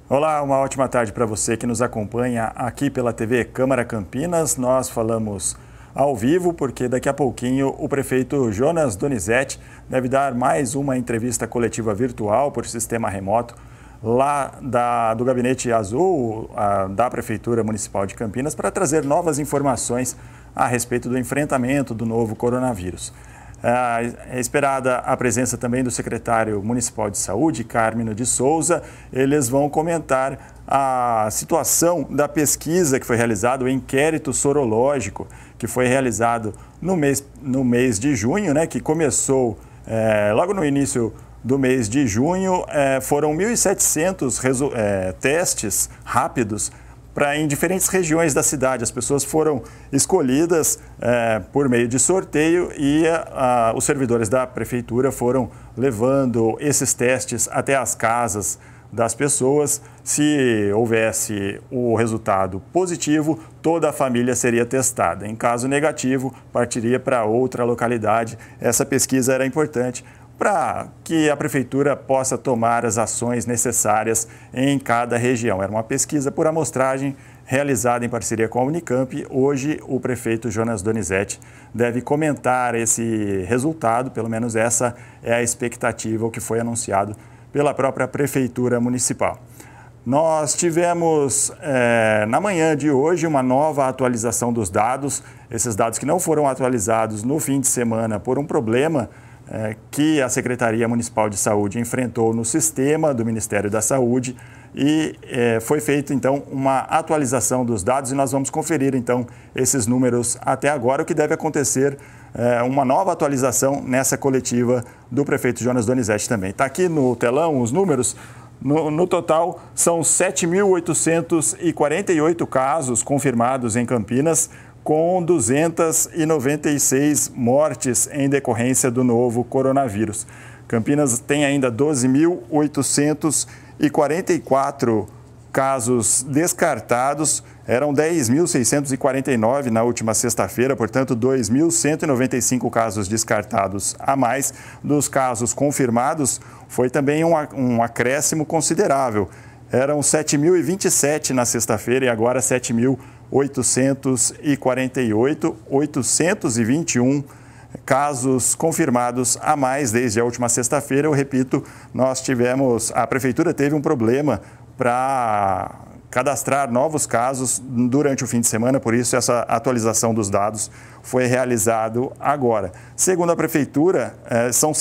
Olá, uma ótima tarde para você que nos acompanha aqui pela TV Câmara Campinas. Nós falamos ao vivo porque daqui a pouquinho o prefeito Jonas Donizete deve dar mais uma entrevista coletiva virtual por sistema remoto lá do Gabinete Azul da Prefeitura Municipal de Campinas para trazer novas informações a respeito do enfrentamento do novo coronavírus. É esperada a presença também do secretário municipal de saúde, Carmino de Souza. Eles vão comentar a situação da pesquisa que foi realizada, o inquérito sorológico que foi realizado no mês de junho, né, que começou logo no início do mês de junho. Foram 1.700 testes rápidos em diferentes regiões da cidade. As pessoas foram escolhidas por meio de sorteio e os servidores da prefeitura foram levando esses testes até as casas das pessoas. Se houvesse o resultado positivo, toda a família seria testada. Em caso negativo, partiria para outra localidade. Essa pesquisa era importante para que a prefeitura possa tomar as ações necessárias em cada região. Era uma pesquisa por amostragem realizada em parceria com a Unicamp. Hoje, o prefeito Jonas Donizete deve comentar esse resultado, pelo menos essa é a expectativa, o que foi anunciado pela própria Prefeitura Municipal. Nós tivemos, na manhã de hoje, uma nova atualização dos dados. Esses dados que não foram atualizados no fim de semana por um problema que a Secretaria Municipal de Saúde enfrentou no sistema do Ministério da Saúde e foi feita, então, uma atualização dos dados e nós vamos conferir, então, esses números até agora, o que deve acontecer, uma nova atualização nessa coletiva do prefeito Jonas Donizete também. Está aqui no telão os números. No total, são 7.848 casos confirmados em Campinas, com 296 mortes em decorrência do novo coronavírus. Campinas tem ainda 12.844 casos descartados, eram 10.649 na última sexta-feira, portanto 2.195 casos descartados a mais. Dos casos confirmados, foi também um acréscimo considerável. Eram 7.027 na sexta-feira e agora 7.848, 821 casos confirmados a mais desde a última sexta-feira. Eu repito, a prefeitura teve um problema para cadastrar novos casos durante o fim de semana, por isso essa atualização dos dados foi realizada agora. Segundo a prefeitura, são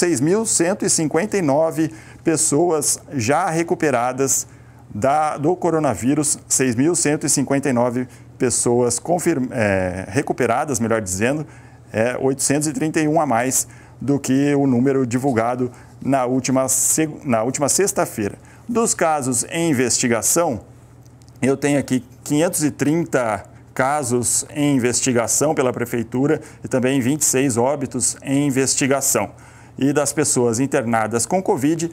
6.159 pessoas já recuperadas do coronavírus, 6.159 pessoas recuperadas, melhor dizendo, 831 a mais do que o número divulgado na última sexta-feira. Dos casos em investigação, eu tenho aqui 530 casos em investigação pela prefeitura e também 26 óbitos em investigação. E das pessoas internadas com Covid,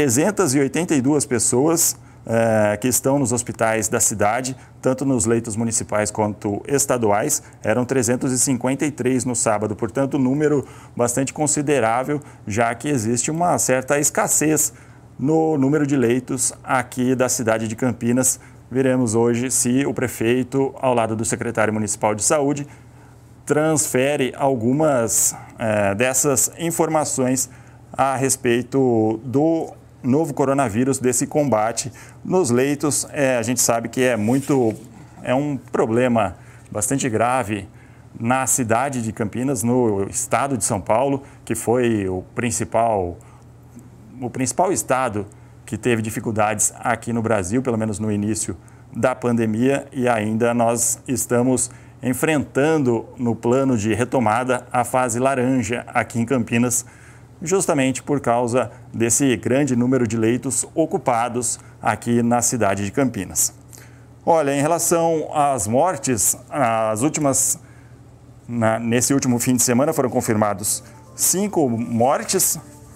382 pessoas que estão nos hospitais da cidade, tanto nos leitos municipais quanto estaduais, eram 353 no sábado, portanto, número bastante considerável, já que existe uma certa escassez no número de leitos aqui da cidade de Campinas. Veremos hoje se o prefeito, ao lado do secretário municipal de saúde, transfere algumas dessas informações a respeito do novo coronavírus, desse combate nos leitos. A gente sabe que é um problema bastante grave na cidade de Campinas, no estado de São Paulo, que foi o principal estado que teve dificuldades aqui no Brasil, pelo menos no início da pandemia, e ainda nós estamos enfrentando no plano de retomada a fase laranja aqui em Campinas, justamente por causa desse grande número de leitos ocupados aqui na cidade de Campinas. Olha, em relação às mortes, nesse último fim de semana foram confirmados 5 mortes.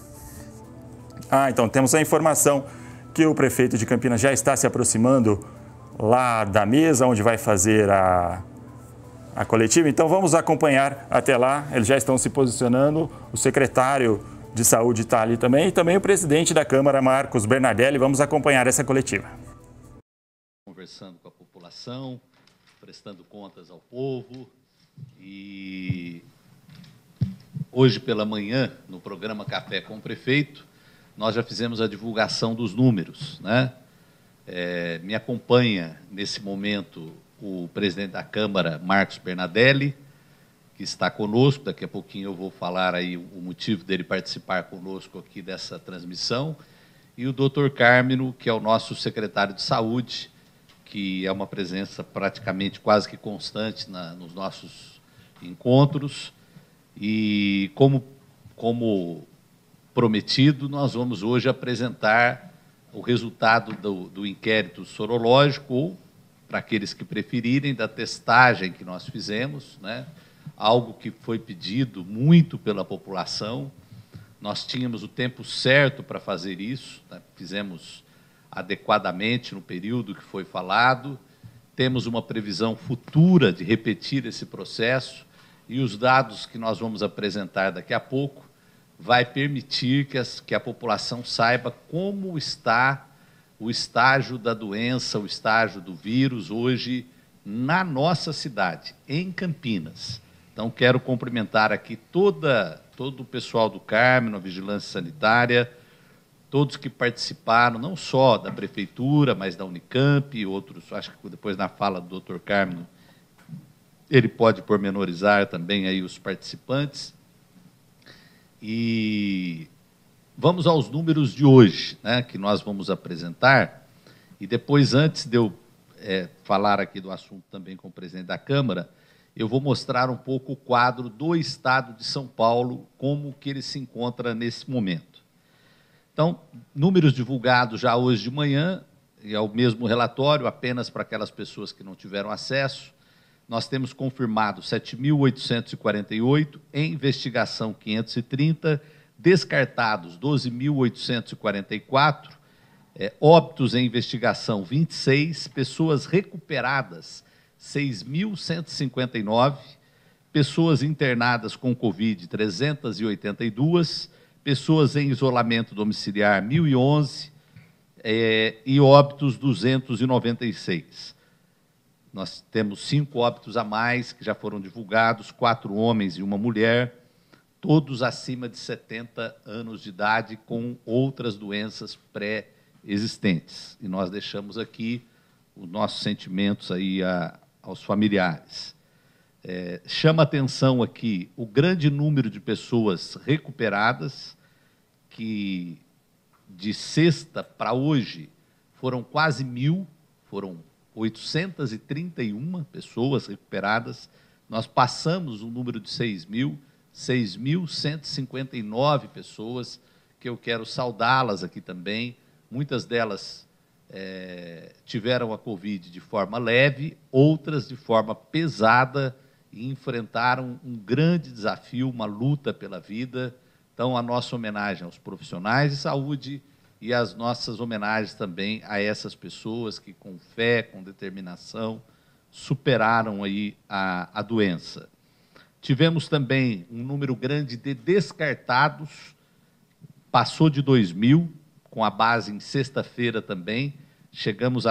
Então temos a informação que o prefeito de Campinas já está se aproximando lá da mesa onde vai fazer a coletiva. Então vamos acompanhar até lá, eles já estão se posicionando, o secretário de Saúde está ali também, e também o presidente da Câmara, Marcos Bernardelli. Vamos acompanhar essa coletiva. conversando com a população, prestando contas ao povo. E hoje pela manhã, no programa Café com o Prefeito, nós já fizemos a divulgação dos números, né? Me acompanha, nesse momento, o presidente da Câmara, Marcos Bernadelli, que está conosco. Daqui a pouquinho eu vou falar aí o motivo dele participar conosco aqui dessa transmissão. E o doutor Cármino, que é o nosso secretário de Saúde, que é uma presença praticamente quase que constante nos nossos encontros. E, como prometido, nós vamos hoje apresentar o resultado do inquérito sorológico, ou, para aqueles que preferirem, da testagem que nós fizemos, né? Algo que foi pedido muito pela população. Nós tínhamos o tempo certo para fazer isso, né? Fizemos adequadamente no período que foi falado, temos uma previsão futura de repetir esse processo, e os dados que nós vamos apresentar daqui a pouco vai permitir que a população saiba como está o estágio da doença, o estágio do vírus hoje na nossa cidade, em Campinas. Então, quero cumprimentar aqui todo o pessoal do Cármino, a Vigilância Sanitária, todos que participaram, não só da Prefeitura, mas da Unicamp e outros. Acho que depois, na fala do doutor Cármino, ele pode pormenorizar também aí os participantes. E vamos aos números de hoje, né, que nós vamos apresentar. E depois, antes de eu falar aqui do assunto também com o presidente da Câmara, eu vou mostrar um pouco o quadro do Estado de São Paulo, como que ele se encontra nesse momento. Então, números divulgados já hoje de manhã, e é o mesmo relatório, apenas para aquelas pessoas que não tiveram acesso. Nós temos confirmado 7.848, em investigação 530, descartados 12.844, óbitos em investigação 26, pessoas recuperadas 6.159, pessoas internadas com Covid 382, pessoas em isolamento domiciliar 1.011 e óbitos 296. Nós temos 5 óbitos a mais que já foram divulgados, 4 homens e uma mulher, todos acima de 70 anos de idade com outras doenças pré-existentes. E nós deixamos aqui os nossos sentimentos aí aos familiares. Chama atenção aqui o grande número de pessoas recuperadas, que de sexta para hoje foram quase 1.000, foram 831 pessoas recuperadas. Nós passamos o número de 6.159 pessoas, que eu quero saudá-las aqui também. Muitas delas tiveram a Covid de forma leve, outras de forma pesada, e enfrentaram um grande desafio, uma luta pela vida. Então, a nossa homenagem aos profissionais de saúde e as nossas homenagens também a essas pessoas que, com fé, com determinação, superaram aí a doença. Tivemos também um número grande de descartados, passou de 2.000, com a base em sexta-feira também, chegamos a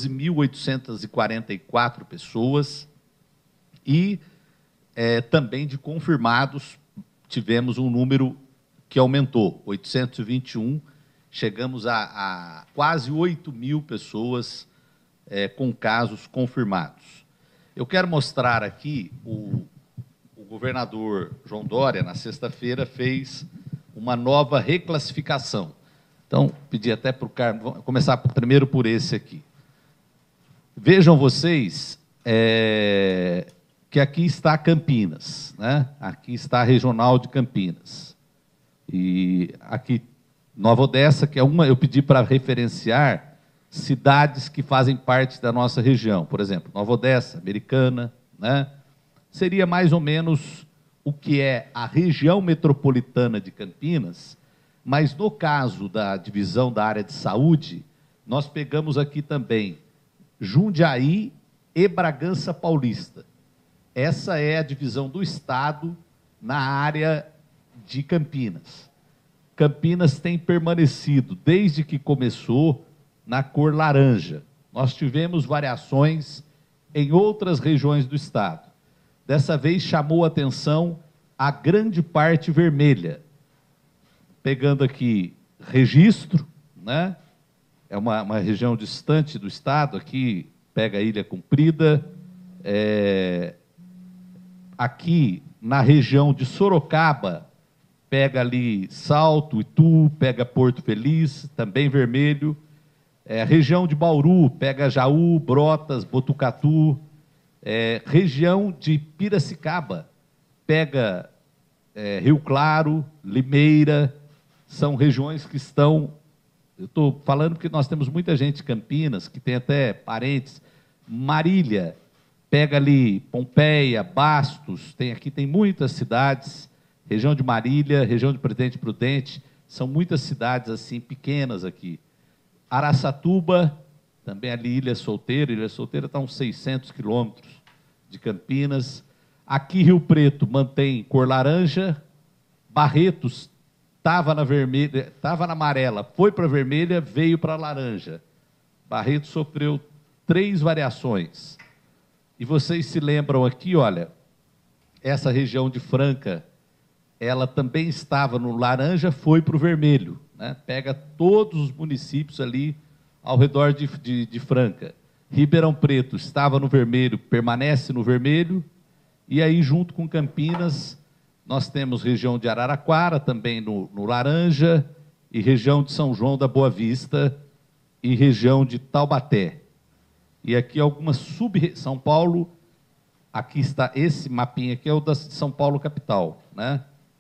12.844 pessoas, e também de confirmados, tivemos um número que aumentou, 821, chegamos a quase 8.000 pessoas com casos confirmados. Eu quero mostrar aqui, o governador João Dória, na sexta-feira, fez uma nova reclassificação. Então, pedi até para o Carlos, vou começar primeiro por esse aqui. Vejam vocês que aqui está Campinas, né? Aqui está a Regional de Campinas. E aqui, Nova Odessa, que é uma, eu pedi para referenciar cidades que fazem parte da nossa região. Por exemplo, Nova Odessa, Americana, né? Seria mais ou menos o que é a região metropolitana de Campinas, mas no caso da divisão da área de saúde, nós pegamos aqui também Jundiaí e Bragança Paulista. Essa é a divisão do Estado na área de Campinas. Campinas tem permanecido, desde que começou, na cor laranja, Nós tivemos variações em outras regiões do estado. Dessa vez chamou a atenção a grande parte vermelha. Pegando aqui Registro, né? É uma região distante do estado, aqui pega a Ilha Comprida, aqui na região de Sorocaba, pega ali Salto, Itu, pega Porto Feliz, também vermelho. Região de Bauru, pega Jaú, Brotas, Botucatu. Região de Piracicaba, pega Rio Claro, Limeira. São regiões que estão... Eu estou falando porque nós temos muita gente de Campinas, que tem até parentes. Marília, pega ali Pompeia, Bastos, aqui tem muitas cidades. Região de Marília, região de Presidente Prudente, são muitas cidades assim pequenas aqui. Araçatuba, também ali Ilha Solteira está a uns 600 quilômetros de Campinas. Aqui Rio Preto mantém cor laranja. Barretos estava na vermelha, estava na amarela, foi para a vermelha, veio para a laranja. Barretos sofreu 3 variações. E vocês se lembram aqui, olha, essa região de Franca, ela também estava no laranja, foi para o vermelho, né? Pega todos os municípios ali ao redor de Franca. Ribeirão Preto estava no vermelho, permanece no vermelho, e aí junto com Campinas, nós temos região de Araraquara, também no laranja, e região de São João da Boa Vista, e região de Taubaté. E aqui algumas São Paulo, aqui está esse mapinha aqui, é o de São Paulo capital, né?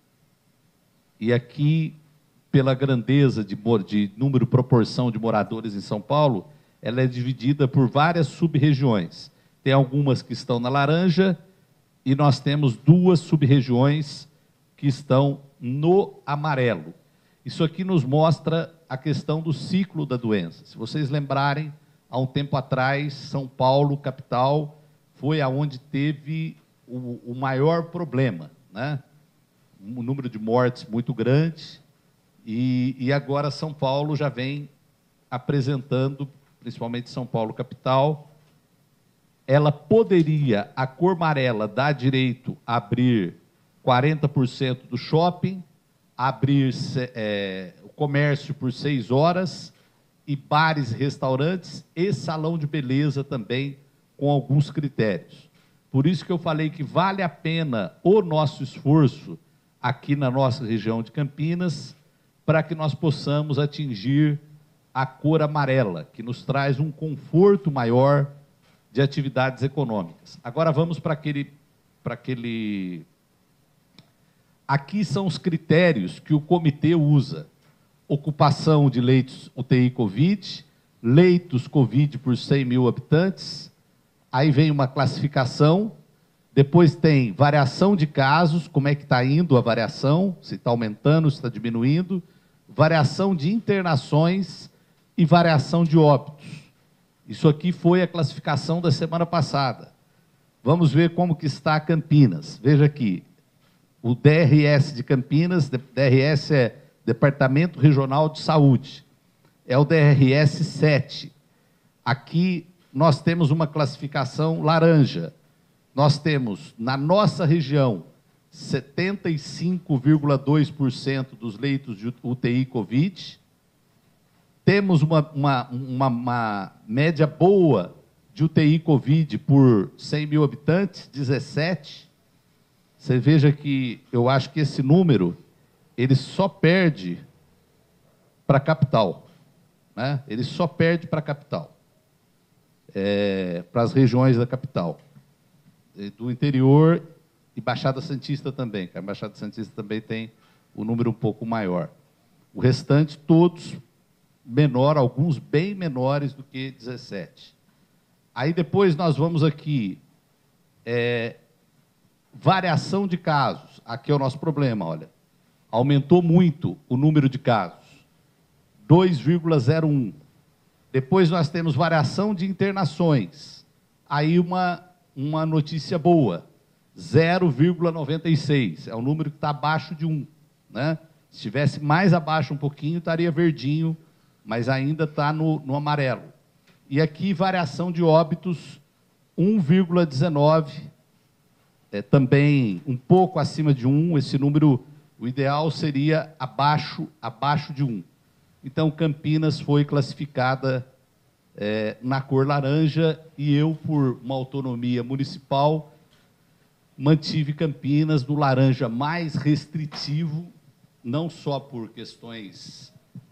E aqui, pela grandeza de número, proporção de moradores em São Paulo, ela é dividida por várias sub-regiões. Tem algumas que estão na laranja, e nós temos 2 sub-regiões que estão no amarelo. Isso aqui nos mostra a questão do ciclo da doença. Se vocês lembrarem, há um tempo atrás, São Paulo, capital, foi aonde teve o maior problema, né? Um número de mortes muito grande, e agora São Paulo já vem apresentando, principalmente São Paulo, capital. Ela poderia, a cor amarela dá direito a abrir 40% do shopping, abrir o comércio por 6 horas, e bares, restaurantes e salão de beleza também, com alguns critérios. Por isso que eu falei que vale a pena o nosso esforço aqui na nossa região de Campinas, para que nós possamos atingir a cor amarela, que nos traz um conforto maior de atividades econômicas. Agora vamos para aquele... Aqui são os critérios que o comitê usa. Ocupação de leitos UTI Covid, leitos Covid por 100 mil habitantes, aí vem uma classificação, depois tem variação de casos, como é que está indo a variação, se está aumentando, se está diminuindo, variação de internações e variação de óbitos. Isso aqui foi a classificação da semana passada. Vamos ver como que está Campinas. Veja aqui, o DRS de Campinas, DRS é Departamento Regional de Saúde, é o DRS 7. Aqui nós temos uma classificação laranja. Nós temos, na nossa região, 75,2% dos leitos de UTI Covid. Temos uma média boa de UTI Covid por 100 mil habitantes, 17. Você veja que eu acho que esse número, ele só perde para a capital, né? Ele só perde para a capital, para as regiões da capital. Do interior e Baixada Santista também, que a Baixada Santista também tem um número um pouco maior. O restante, todos menor, alguns bem menores do que 17. Aí depois nós vamos aqui, variação de casos. Aqui é o nosso problema, olha. Aumentou muito o número de casos, 2,01. Depois nós temos variação de internações. Aí uma notícia boa, 0,96. É um número que está abaixo de 1. Né? Se estivesse mais abaixo um pouquinho, estaria verdinho, mas ainda está no amarelo. E aqui, variação de óbitos, 1,19, também um pouco acima de 1, esse número, o ideal seria abaixo de 1. Então, Campinas foi classificada na cor laranja, e eu, por uma autonomia municipal, mantive Campinas no laranja mais restritivo, não só por questões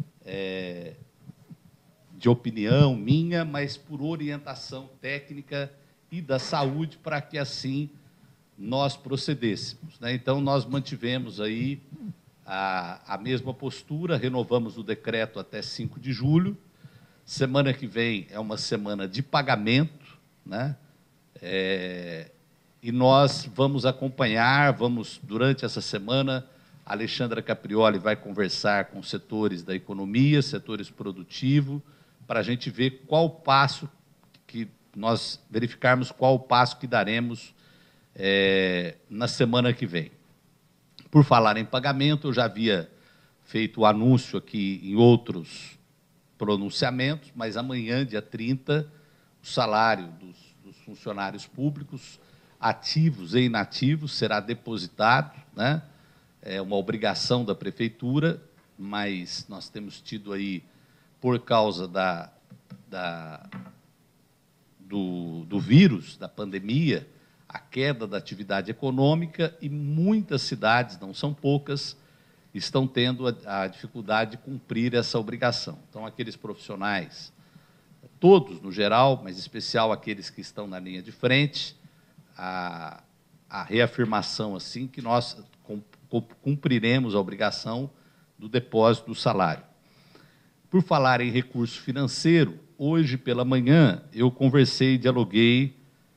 de opinião minha, mas por orientação técnica e da saúde, para que assim nós procedêssemos, né? Então, nós mantivemos aí a mesma postura, renovamos o decreto até 5 de julho. Semana que vem é uma semana de pagamento, né? E nós vamos acompanhar, durante essa semana, a Alexandra Caprioli vai conversar com setores da economia, setores produtivos, para a gente ver qual passo que nós verificarmos qual o passo que daremos na semana que vem. Por falar em pagamento, eu já havia feito o anúncio aqui em outros pronunciamentos, mas amanhã, dia 30, o salário dos funcionários públicos, ativos e inativos, será depositado, né? É uma obrigação da prefeitura, mas nós temos tido aí, por causa do vírus, da pandemia, a queda da atividade econômica, e muitas cidades, não são poucas, estão tendo a dificuldade de cumprir essa obrigação. Então, aqueles profissionais, todos no geral, mas em especial aqueles que estão na linha de frente, a reafirmação assim que nós cumpriremos a obrigação do depósito do salário. Por falar em recurso financeiro, hoje pela manhã eu conversei, dialoguei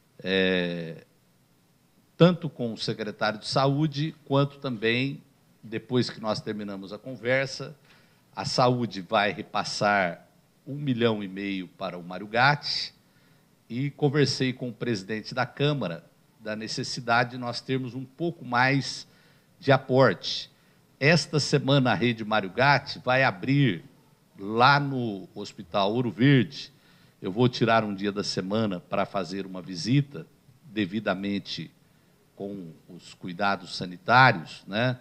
tanto com o secretário de Saúde, quanto também, depois que nós terminamos a conversa, a Saúde vai repassar 1,5 milhão para o Mário Gatti, e conversei com o presidente da Câmara da necessidade de nós termos um pouco mais de aporte. Esta semana, a rede Mário Gatti vai abrir lá no Hospital Ouro Verde. Eu vou tirar um dia da semana para fazer uma visita, devidamente com os cuidados sanitários, né?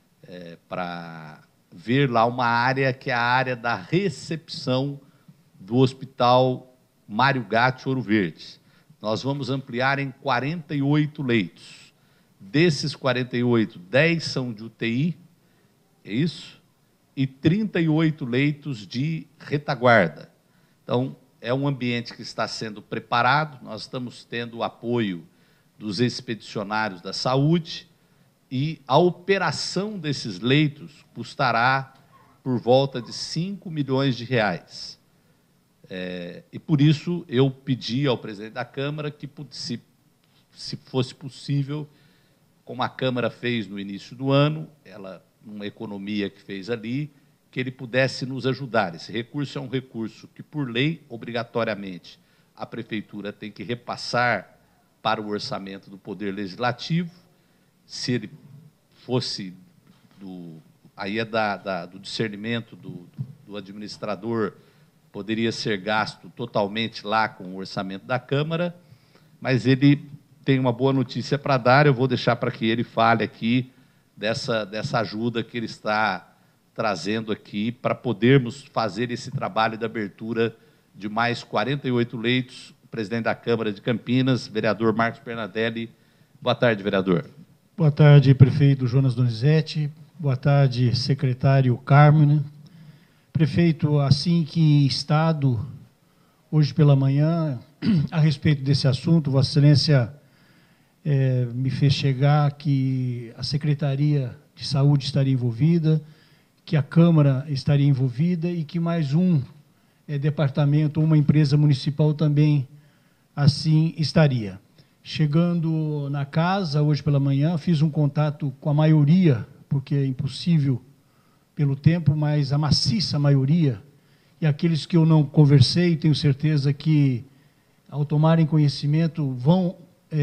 Para ver lá uma área que é a área da recepção do Hospital Mário Gatti Ouro Verde. Nós vamos ampliar em 48 leitos. Desses 48, 10 são de UTI, é isso? E 38 leitos de retaguarda. Então, é um ambiente que está sendo preparado, nós estamos tendo o apoio dos expedicionários da saúde, e a operação desses leitos custará por volta de 5 milhões de reais. E por isso eu pedi ao presidente da Câmara que, se fosse possível, como a Câmara fez no início do ano, uma economia que fez ali, que ele pudesse nos ajudar. Esse recurso é um recurso que, por lei, obrigatoriamente, a Prefeitura tem que repassar para o orçamento do Poder Legislativo. Se ele fosse aí do discernimento do administrador, poderia ser gasto totalmente lá com o orçamento da Câmara, mas ele tem uma boa notícia para dar, eu vou deixar para que ele fale aqui dessa ajuda que ele está trazendo aqui para podermos fazer esse trabalho de abertura de mais 48 leitos. O presidente da Câmara de Campinas, vereador Marcos Bernadelli. Boa tarde, vereador. Boa tarde, prefeito Jonas Donizete. Boa tarde, secretário Carmen. Prefeito, assim que Estado, hoje pela manhã, a respeito desse assunto, Vossa Excelência me fez chegar que a Secretaria de Saúde estaria envolvida, que a Câmara estaria envolvida e que mais um departamento, uma empresa municipal também assim estaria. Chegando na casa, hoje pela manhã, fiz um contato com a maioria, porque é impossível pelo tempo, mas a maciça maioria, e aqueles que eu não conversei, tenho certeza que, ao tomarem conhecimento, vão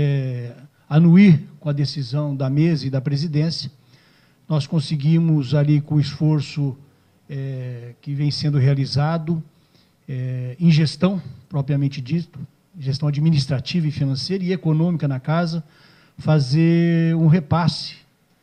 anuir com a decisão da mesa e da presidência. Nós conseguimos, ali, com o esforço que vem sendo realizado, em gestão, propriamente dito, gestão administrativa e financeira e econômica na casa, fazer um repasse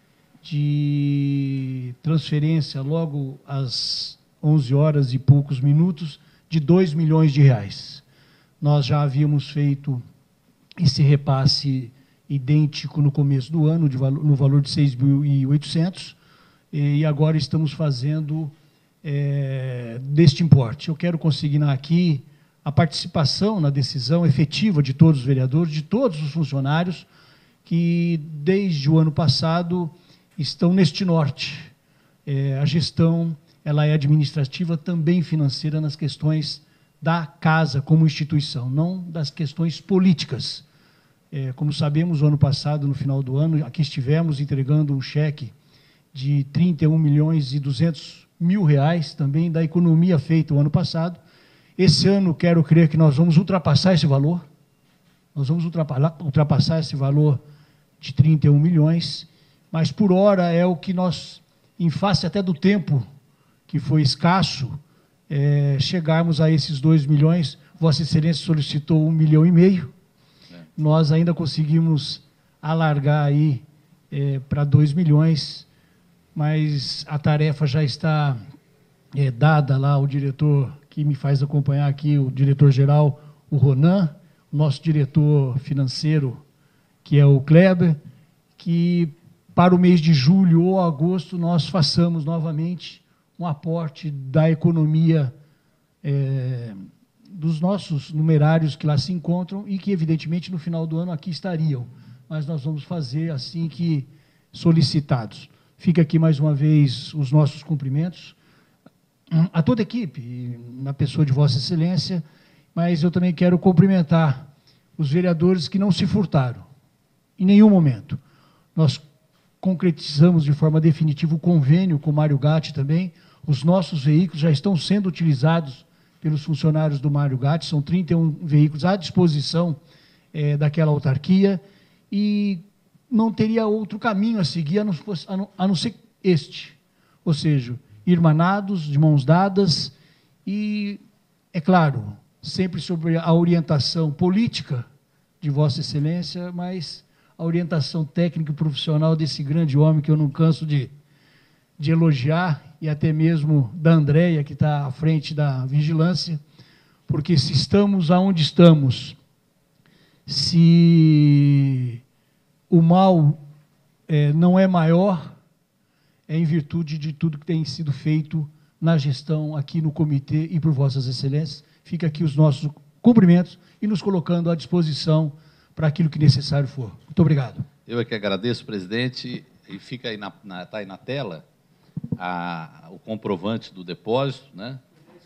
de transferência logo às 11 horas e poucos minutos de R$2 milhões. Nós já havíamos feito esse repasse idêntico no começo do ano, no valor de 6.800, e agora estamos fazendo deste importe. Eu quero consignar aqui a participação na decisão efetiva de todos os vereadores, de todos os funcionários, que desde o ano passado estão neste norte. A gestão ela é administrativa, também financeira, nas questões da casa como instituição, não das questões políticas. Como sabemos, o ano passado, no final do ano, aqui estivemos entregando um cheque de R$31.200.000, também da economia feita o ano passado. Esse ano, quero crer que nós vamos ultrapassar esse valor. Nós vamos ultrapassar esse valor de 31 milhões, mas, por hora, é o que nós, em face até do tempo que foi escasso, chegarmos a esses 2 milhões. Vossa Excelência solicitou 1,5 milhão. Nós ainda conseguimos alargar aí para 2 milhões, mas a tarefa já está dada lá ao diretor que me faz acompanhar aqui, o diretor-geral, o Ronan, o nosso diretor financeiro, que é o Kleber, que para o mês de julho ou agosto nós façamos novamente um aporte da economia dos nossos numerários que lá se encontram e que, evidentemente, no final do ano aqui estariam. Mas nós vamos fazer assim que solicitados. Fica aqui, mais uma vez, os nossos cumprimentos a toda a equipe, na pessoa de Vossa Excelência, mas eu também quero cumprimentar os vereadores que não se furtaram, em nenhum momento. Nós concretizamos de forma definitiva o convênio com o Mário Gatti também. Os nossos veículos já estão sendo utilizados pelos funcionários do Mário Gatti, são 31 veículos à disposição daquela autarquia, e não teria outro caminho a seguir a não ser este, ou seja, irmanados, de mãos dadas, e, é claro, sempre sobre a orientação política de Vossa Excelência, mas a orientação técnica e profissional desse grande homem que eu não canso de elogiar, e até mesmo da Andréia, que está à frente da vigilância, porque se estamos aonde estamos, se o mal não é maior, é em virtude de tudo que tem sido feito na gestão aqui no comitê e por Vossas Excelências. Fica aqui os nossos cumprimentos e nos colocando à disposição para aquilo que necessário for. Muito obrigado. Eu é que agradeço, presidente, e fica aí tá aí na tela o comprovante do depósito, né?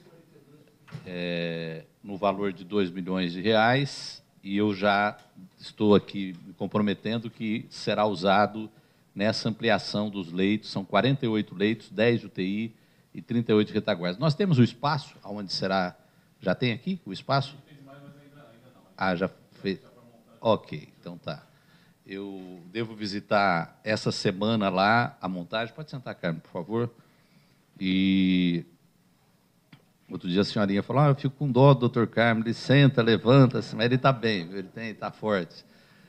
No valor de R$2 milhões, e eu já estou aqui me comprometendo que será usado nessa ampliação dos leitos. São 48 leitos, 10 UTI e 38 retaguardas. Nós temos o espaço, onde será... Já tem aqui o espaço? Ah, já fez. Ok, então tá. Eu devo visitar essa semana lá a montagem. Pode sentar, Carmen, por favor. E outro dia a senhorinha falou: eu fico com dó do doutor Carmen, ele senta, levanta-se, mas ele está bem, ele está forte.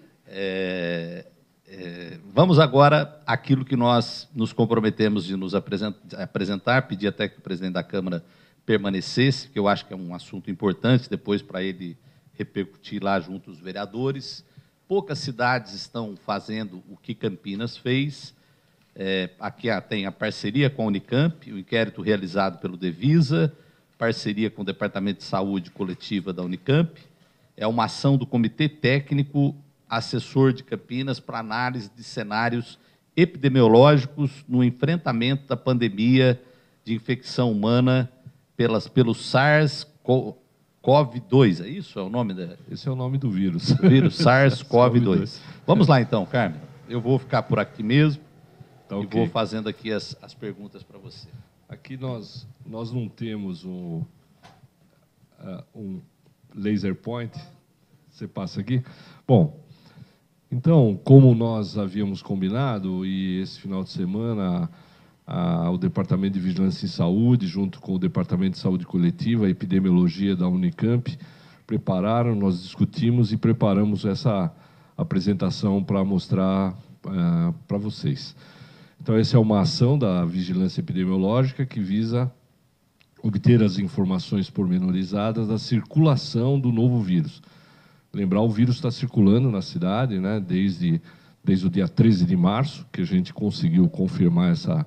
Vamos agora àquilo que nós nos comprometemos de nos apresentar, pedir até que o presidente da Câmara permanecesse, que eu acho que é um assunto importante depois para ele repercutir lá junto aos vereadores. Poucas cidades estão fazendo o que Campinas fez. Aqui tem a parceria com a Unicamp, o inquérito realizado pelo Devisa, parceria com o Departamento de Saúde Coletiva da Unicamp. É uma ação do Comitê Técnico Assessor de Campinas para análise de cenários epidemiológicos no enfrentamento da pandemia de infecção humana pelo SARS-CoV-2. É isso? É o nome da... Esse é o nome do vírus. O vírus SARS-CoV-2. Vamos lá, então, Carmen. Eu vou ficar por aqui mesmo e vou fazendo aqui as perguntas para você. Aqui nós não temos um laser point. Você passa aqui. Bom, então, como nós havíamos combinado, e esse final de semana o Departamento de Vigilância em Saúde, junto com o Departamento de Saúde Coletiva, a Epidemiologia da Unicamp, prepararam, nós discutimos e preparamos essa apresentação para mostrar para vocês. Então, essa é uma ação da Vigilância Epidemiológica que visa obter as informações pormenorizadas da circulação do novo vírus. Lembrar, o vírus está circulando na cidade, né, desde o dia 13 de março, que a gente conseguiu confirmar essa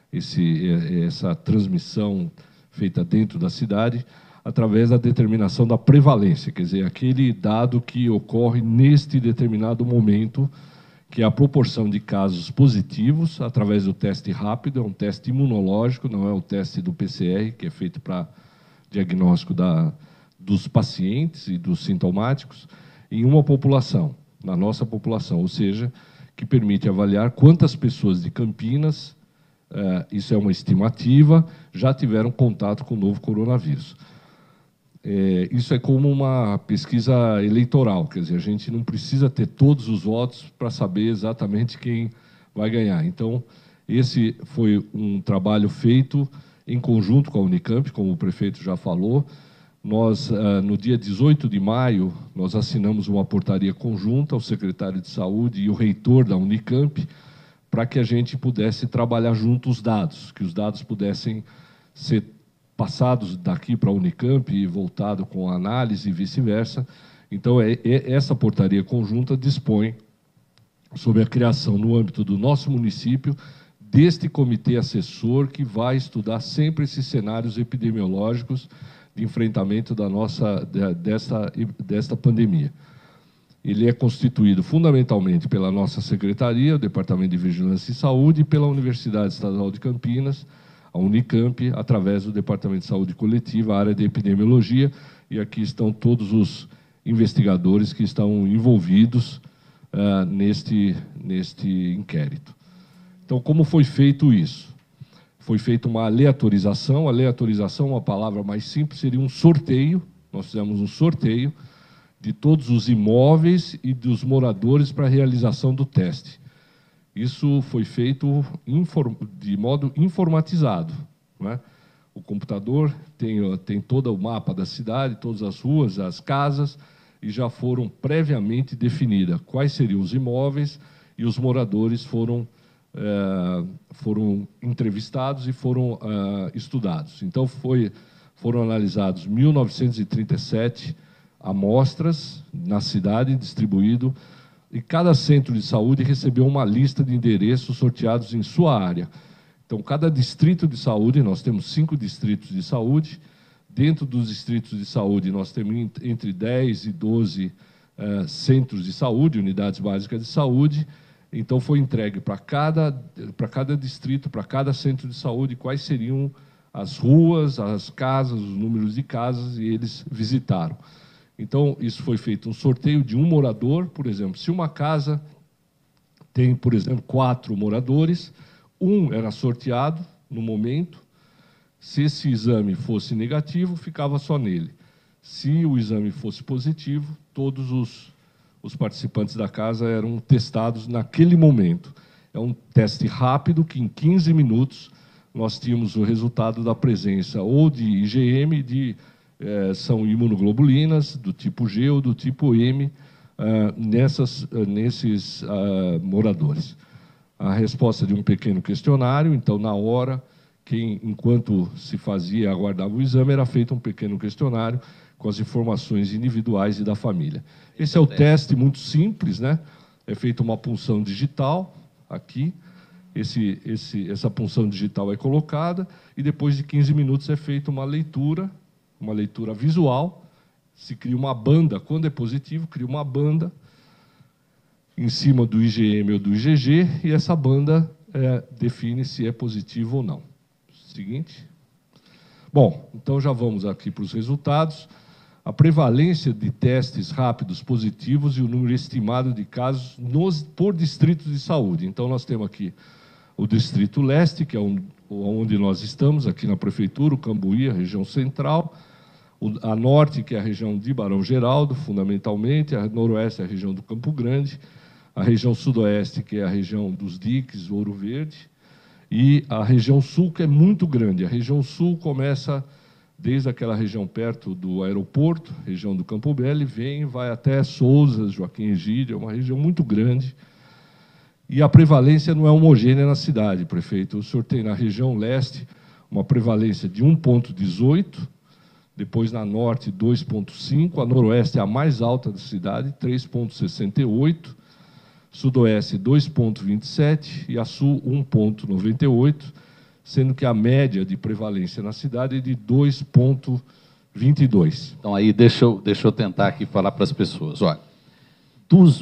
transmissão feita dentro da cidade, através da determinação da prevalência, quer dizer, aquele dado que ocorre neste determinado momento, que é a proporção de casos positivos, através do teste rápido, é um teste imunológico, não é o teste do PCR, que é feito para diagnóstico dos pacientes e dos sintomáticos, em uma população, na nossa população, ou seja, que permite avaliar quantas pessoas de Campinas, isso é uma estimativa, já tiveram contato com o novo coronavírus. Isso é como uma pesquisa eleitoral, quer dizer, a gente não precisa ter todos os votos para saber exatamente quem vai ganhar. Então, esse foi um trabalho feito em conjunto com a Unicamp, como o prefeito já falou. Nós, no dia 18 de maio, nós assinamos uma portaria conjunta, o secretário de Saúde e o reitor da Unicamp, para que a gente pudesse trabalhar junto os dados, que os dados pudessem ser passados daqui para a Unicamp e voltado com a análise e vice-versa. Então, essa portaria conjunta dispõe sobre a criação, no âmbito do nosso município, deste comitê assessor que vai estudar sempre esses cenários epidemiológicos de enfrentamento desta pandemia. Ele é constituído fundamentalmente pela nossa secretaria, o Departamento de Vigilância e Saúde, e pela Universidade Estadual de Campinas, a Unicamp, através do Departamento de Saúde Coletiva, a área de Epidemiologia, e aqui estão todos os investigadores que estão envolvidos neste inquérito. Então, como foi feito isso? Foi feita uma aleatorização. Aleatorização, uma palavra mais simples, seria um sorteio. Nós fizemos um sorteio de todos os imóveis e dos moradores para a realização do teste. Isso foi feito de modo informatizado, né? O computador tem todo o mapa da cidade, todas as ruas, as casas, e já foram previamente definidas quais seriam os imóveis, e os moradores foram entrevistados e foram estudados. Então, foram analisados 1.937 amostras na cidade, distribuído, e cada centro de saúde recebeu uma lista de endereços sorteados em sua área. Então, cada distrito de saúde, nós temos 5 distritos de saúde. Dentro dos distritos de saúde, nós temos entre 10 e 12 centros de saúde, unidades básicas de saúde. Então, foi entregue para cada distrito, para cada centro de saúde, quais seriam as ruas, as casas, os números de casas, e eles visitaram. Então, isso foi feito um sorteio de um morador, por exemplo. Se uma casa tem, por exemplo, 4 moradores, um era sorteado no momento. Se esse exame fosse negativo, ficava só nele. Se o exame fosse positivo, todos os participantes da casa eram testados naquele momento. É um teste rápido que, em 15 minutos, nós tínhamos o resultado da presença ou de IgM, são imunoglobulinas do tipo G ou do tipo M nesses moradores. A resposta de um pequeno questionário, então, na hora, enquanto se fazia, aguardava o exame, era feito um pequeno questionário com as informações individuais e da família. Esse é o teste muito simples, né? É feita uma punção digital aqui, essa punção digital é colocada, e depois de 15 minutos é feita uma leitura visual, se cria uma banda, quando é positivo, cria uma banda em cima do IgM ou do IgG, e essa banda define se é positivo ou não. Seguinte. Bom, então já vamos aqui para os resultados. A prevalência de testes rápidos positivos e o número estimado de casos por distritos de saúde. Então, nós temos aqui o Distrito Leste, que é onde nós estamos, aqui na Prefeitura, o Cambuí, a região central, a Norte, que é a região de Barão Geraldo, fundamentalmente, a Noroeste é a região do Campo Grande, a região Sudoeste, que é a região dos diques, Ouro Verde, e a região sul, que é muito grande. A região sul começa desde aquela região perto do aeroporto, região do Campo Belo, vai até Sousa, Joaquim Egídio, é uma região muito grande. E a prevalência não é homogênea na cidade, prefeito. O senhor tem na região leste uma prevalência de 1,18, depois na norte 2,5, a noroeste é a mais alta da cidade, 3,68, sudoeste 2,27 e a sul 1,98, sendo que a média de prevalência na cidade é de 2,22. Então, aí, deixa eu tentar aqui falar para as pessoas. Olha, dos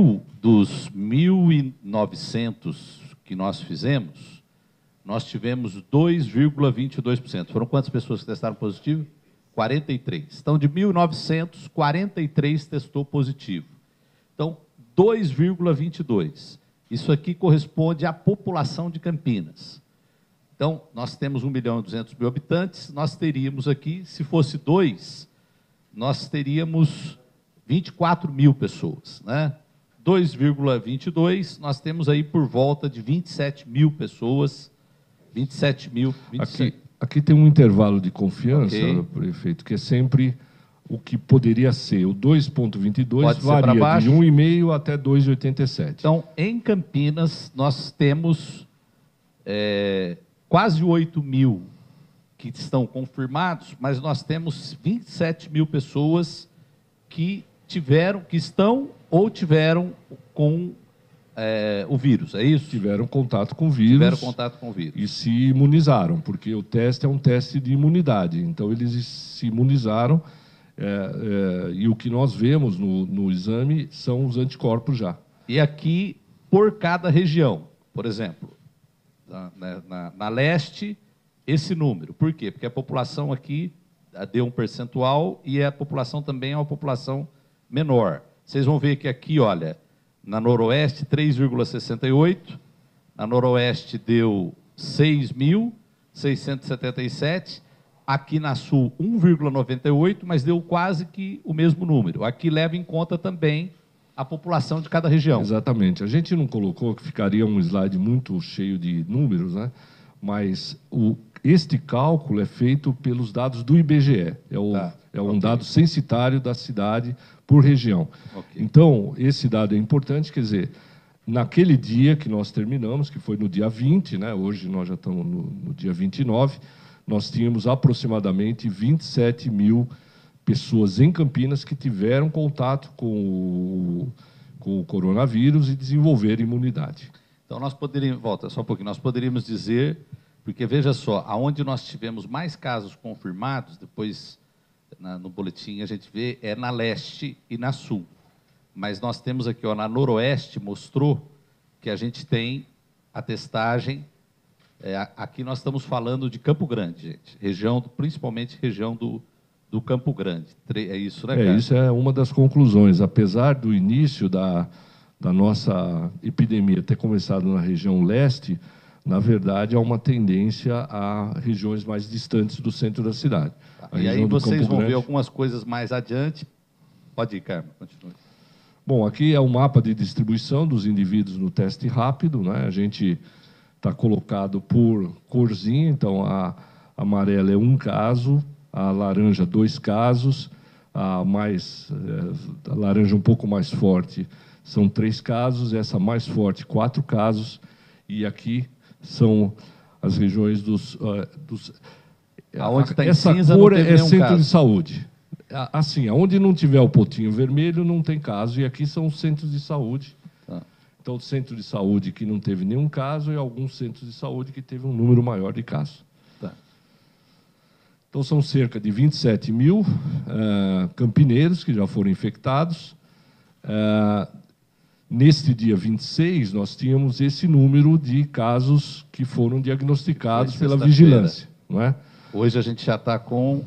1.900 que nós fizemos, nós tivemos 2,22%. Foram quantas pessoas que testaram positivo? 43. Então, de 1.900, 43 testou positivo. Então, 2,22. Isso aqui corresponde à população de Campinas. Então, nós temos 1.200.000 habitantes, nós teríamos aqui, se fosse 2, nós teríamos 24.000 pessoas, né? 2,22, nós temos aí por volta de 27.000 pessoas, 27.000. Aqui tem um intervalo de confiança, Okay. prefeito, que é sempre o que poderia ser. O 2,22 varia de 1,5 até 2,87. Então, em Campinas, nós temos quase 8.000 que estão confirmados, mas nós temos 27.000 pessoas que estão ou tiveram com o vírus, é isso? Tiveram contato com o vírus. Tiveram contato com o vírus. E se imunizaram, porque o teste é um teste de imunidade. Então, eles se imunizaram e o que nós vemos no exame são os anticorpos já. E aqui, por cada região, por exemplo, na leste, esse número. Por quê? Porque a população aqui deu um percentual e a população também é uma população menor. Vocês vão ver que aqui, olha, na noroeste, 3,68, na noroeste deu 6.677, aqui na sul, 1,98, mas deu quase que o mesmo número. Aqui leva em conta também a população de cada região. Exatamente. A gente não colocou, que ficaria um slide muito cheio de números, né? Mas este cálculo é feito pelos dados do IBGE. É um dado censitário da cidade por região. Okay. Então, esse dado é importante, quer dizer, naquele dia que nós terminamos, que foi no dia 20, né? Hoje nós já estamos no dia 29, nós tínhamos aproximadamente 27.000 pessoas em Campinas que tiveram contato com o coronavírus e desenvolveram imunidade. Então, nós poderíamos, volta só um pouquinho, nós poderíamos dizer, porque veja só, aonde nós tivemos mais casos confirmados, depois no boletim a gente vê, é na leste e na sul. Mas nós temos aqui, ó, na noroeste, mostrou que a gente tem a testagem, aqui nós estamos falando de Campo Grande, gente, principalmente região do Campo Grande. É isso, né, cara? Isso é uma das conclusões. Apesar do início da nossa epidemia ter começado na região leste, na verdade, há uma tendência a regiões mais distantes do centro da cidade. E aí vocês vão ver algumas coisas mais adiante. Pode ir, Carmen, continue. Bom, aqui é o mapa de distribuição dos indivíduos no teste rápido, né? A gente está colocado por corzinha, então a amarela é 1 caso, a laranja 2 casos, a laranja um pouco mais forte são 3 casos, essa mais forte 4 casos, e aqui são as regiões aonde está em essa cinza, cor não teve é nenhum centro caso. de saúde. Assim, onde não tiver o pontinho vermelho, não tem caso, e aqui são os centros de saúde. Tá. Então, o centro de saúde que não teve nenhum caso e alguns centros de saúde que teve um número maior de casos. Tá. Então, são cerca de 27.000 campineiros que já foram infectados. Neste dia 26, nós tínhamos esse número de casos que foram diagnosticados pela vigilância. Não é? Hoje a gente já está com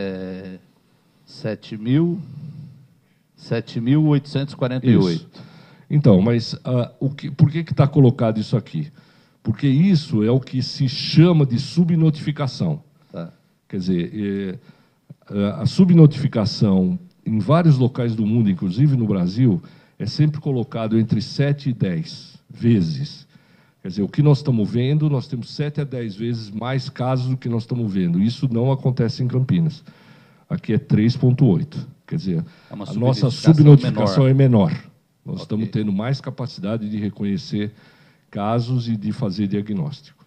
7.848. Então, mas por que está colocado isso aqui? Porque isso é o que se chama de subnotificação. Tá. Quer dizer, a subnotificação em vários locais do mundo, inclusive no Brasil, é sempre colocado entre 7 e 10 vezes. Quer dizer, o que nós estamos vendo, nós temos 7 a 10 vezes mais casos do que nós estamos vendo. Isso não acontece em Campinas. Aqui é 3,8. Quer dizer, a nossa subnotificação é menor. Nós estamos tendo mais capacidade de reconhecer casos e de fazer diagnóstico.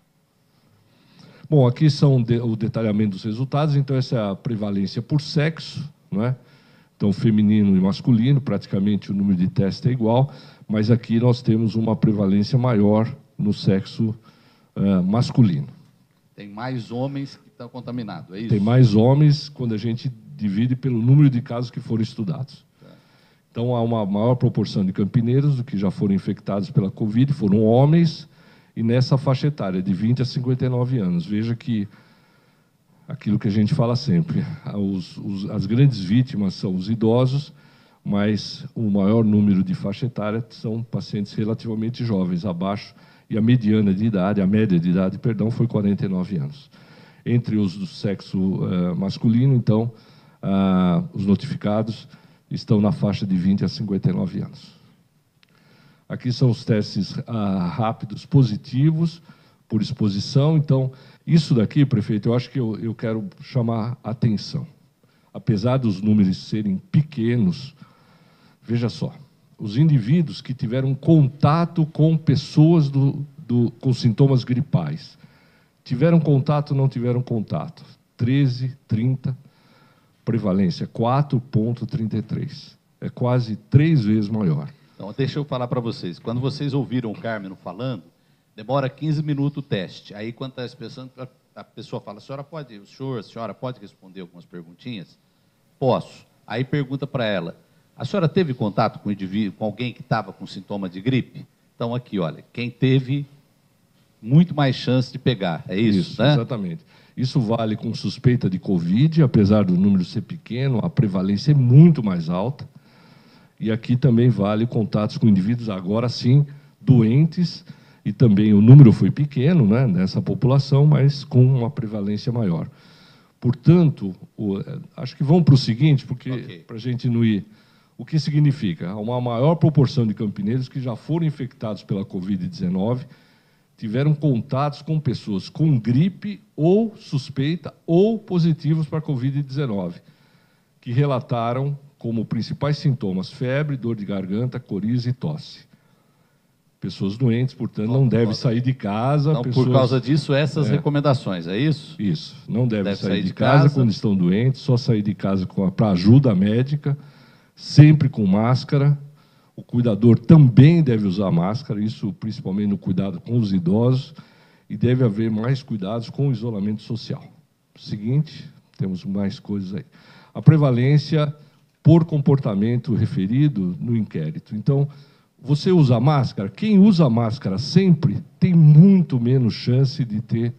Bom, aqui são o detalhamento dos resultados. Então, essa é a prevalência por sexo, não é? Então, feminino e masculino, praticamente o número de testes é igual, mas aqui nós temos uma prevalência maior no sexo masculino. Tem mais homens que estão contaminados, é isso? Tem mais homens quando a gente divide pelo número de casos que foram estudados. Então, há uma maior proporção de campineiros do que já foram infectados pela Covid, foram homens, e nessa faixa etária, de 20 a 59 anos. Veja que, aquilo que a gente fala sempre, as grandes vítimas são os idosos, mas o maior número de faixa etária são pacientes relativamente jovens, abaixo, e a mediana de idade, a média de idade, perdão, foi 49 anos. Entre os do sexo masculino, então, os notificados estão na faixa de 20 a 59 anos. Aqui são os testes rápidos positivos por exposição. Então, isso daqui, prefeito, eu acho que eu quero chamar a atenção. Apesar dos números serem pequenos, veja só, os indivíduos que tiveram contato com pessoas com sintomas gripais, tiveram contato ou não tiveram contato? 13, 30, prevalência 4,33. É quase 3 vezes maior. Então, deixa eu falar para vocês. Quando vocês ouviram o Carmen falando, demora 15 minutos o teste. Aí, quando está expressando, a pessoa fala, a senhora pode responder algumas perguntinhas? Posso. Aí pergunta para ela, a senhora teve contato com alguém que estava com sintoma de gripe? Então, aqui, olha, quem teve, muito mais chance de pegar. É isso, né? Exatamente. Isso vale com suspeita de Covid, apesar do número ser pequeno, a prevalência é muito mais alta. E aqui também vale contatos com indivíduos, agora sim, doentes, e também o número foi pequeno, né, nessa população, mas com uma prevalência maior. Portanto, acho que vamos para o seguinte, porque para a gente não ir... O que significa? Uma maior proporção de campineiros que já foram infectados pela Covid-19, tiveram contatos com pessoas com gripe ou suspeita ou positivos para a Covid-19, que relataram como principais sintomas febre, dor de garganta, coriza e tosse. Pessoas doentes, portanto, não devem sair de casa. Então, por causa disso, essas recomendações, é isso? Isso. Não devem sair de casa quando estão doentes, só sair de casa para ajuda médica, sempre com máscara. O cuidador também deve usar máscara, isso principalmente no cuidado com os idosos, e deve haver mais cuidados com o isolamento social. Seguinte, temos mais coisas aí. A prevalência por comportamento referido no inquérito. Então, você usa máscara, quem usa máscara sempre tem muito menos chance de ter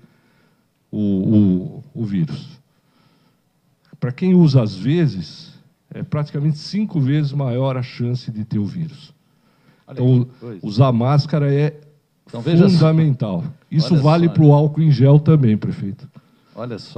o vírus. Para quem usa às vezes, é praticamente 5 vezes maior a chance de ter o vírus. Então, usar máscara é fundamental. Isso vale para o álcool em gel também, prefeito. Olha só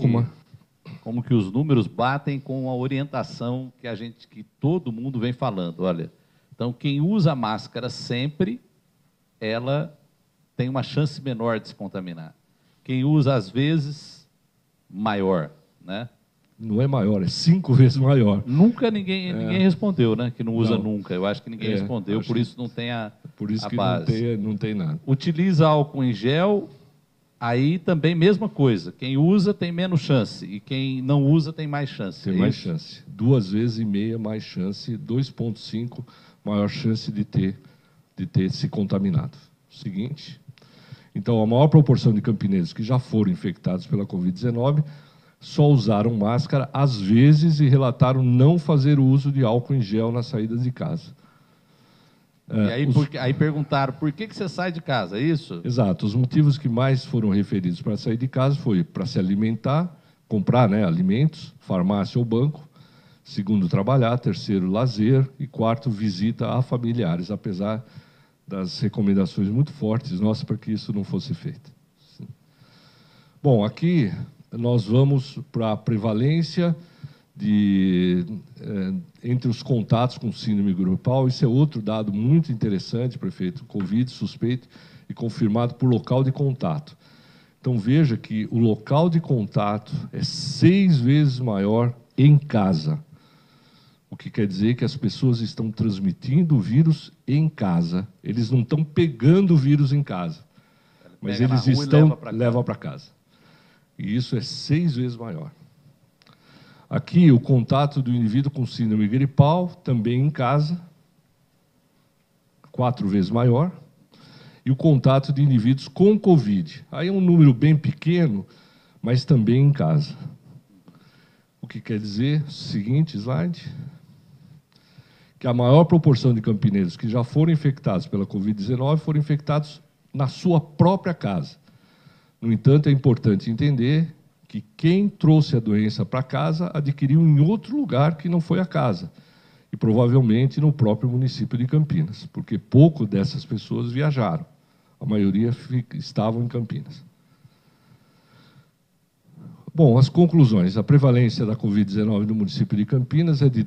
como que os números batem com a orientação que todo mundo vem falando. Olha, então quem usa máscara sempre, ela tem uma chance menor de se contaminar. Quem usa às vezes, maior, né? Não é maior, é 5 vezes maior. Nunca ninguém respondeu, né? Que não usa nunca. Eu acho que ninguém respondeu, por isso não tem a base. Não tem nada. Utiliza álcool em gel, aí também mesma coisa. Quem usa tem menos chance e quem não usa tem mais chance. Tem mais chance. 2,5 vezes mais chance, 2,5 maior chance de ter se contaminado. Seguinte. Então, a maior proporção de campineiros que já foram infectados pela Covid-19 só usaram máscara, às vezes, e relataram não fazer o uso de álcool em gel nas saídas de casa. E aí perguntaram, por que você sai de casa, é isso? Exato. Os motivos que mais foram referidos para sair de casa foi para se alimentar, comprar, né, alimentos, farmácia ou banco. Segundo, trabalhar. Terceiro, lazer. E quarto, visita a familiares, apesar das recomendações muito fortes nossas para que isso não fosse feito. Bom, aqui nós vamos para a prevalência entre os contatos com síndrome gripal. Isso é outro dado muito interessante, prefeito. Covid suspeito e confirmado por local de contato. Então, veja que o local de contato é 6 vezes maior em casa. O que quer dizer que as pessoas estão transmitindo o vírus em casa. Eles não estão pegando o vírus em casa, mas eles levam para casa. E isso é 6 vezes maior. Aqui, o contato do indivíduo com síndrome gripal, também em casa, 4 vezes maior. E o contato de indivíduos com Covid. Aí é um número bem pequeno, mas também em casa. O que quer dizer, seguinte slide, que a maior proporção de campineiros que já foram infectados pela Covid-19 foram infectados na sua própria casa. No entanto, é importante entender que quem trouxe a doença para casa adquiriu em outro lugar que não foi a casa, e provavelmente no próprio município de Campinas, porque pouco dessas pessoas viajaram. A maioria estavam em Campinas. Bom, as conclusões. A prevalência da Covid-19 no município de Campinas é de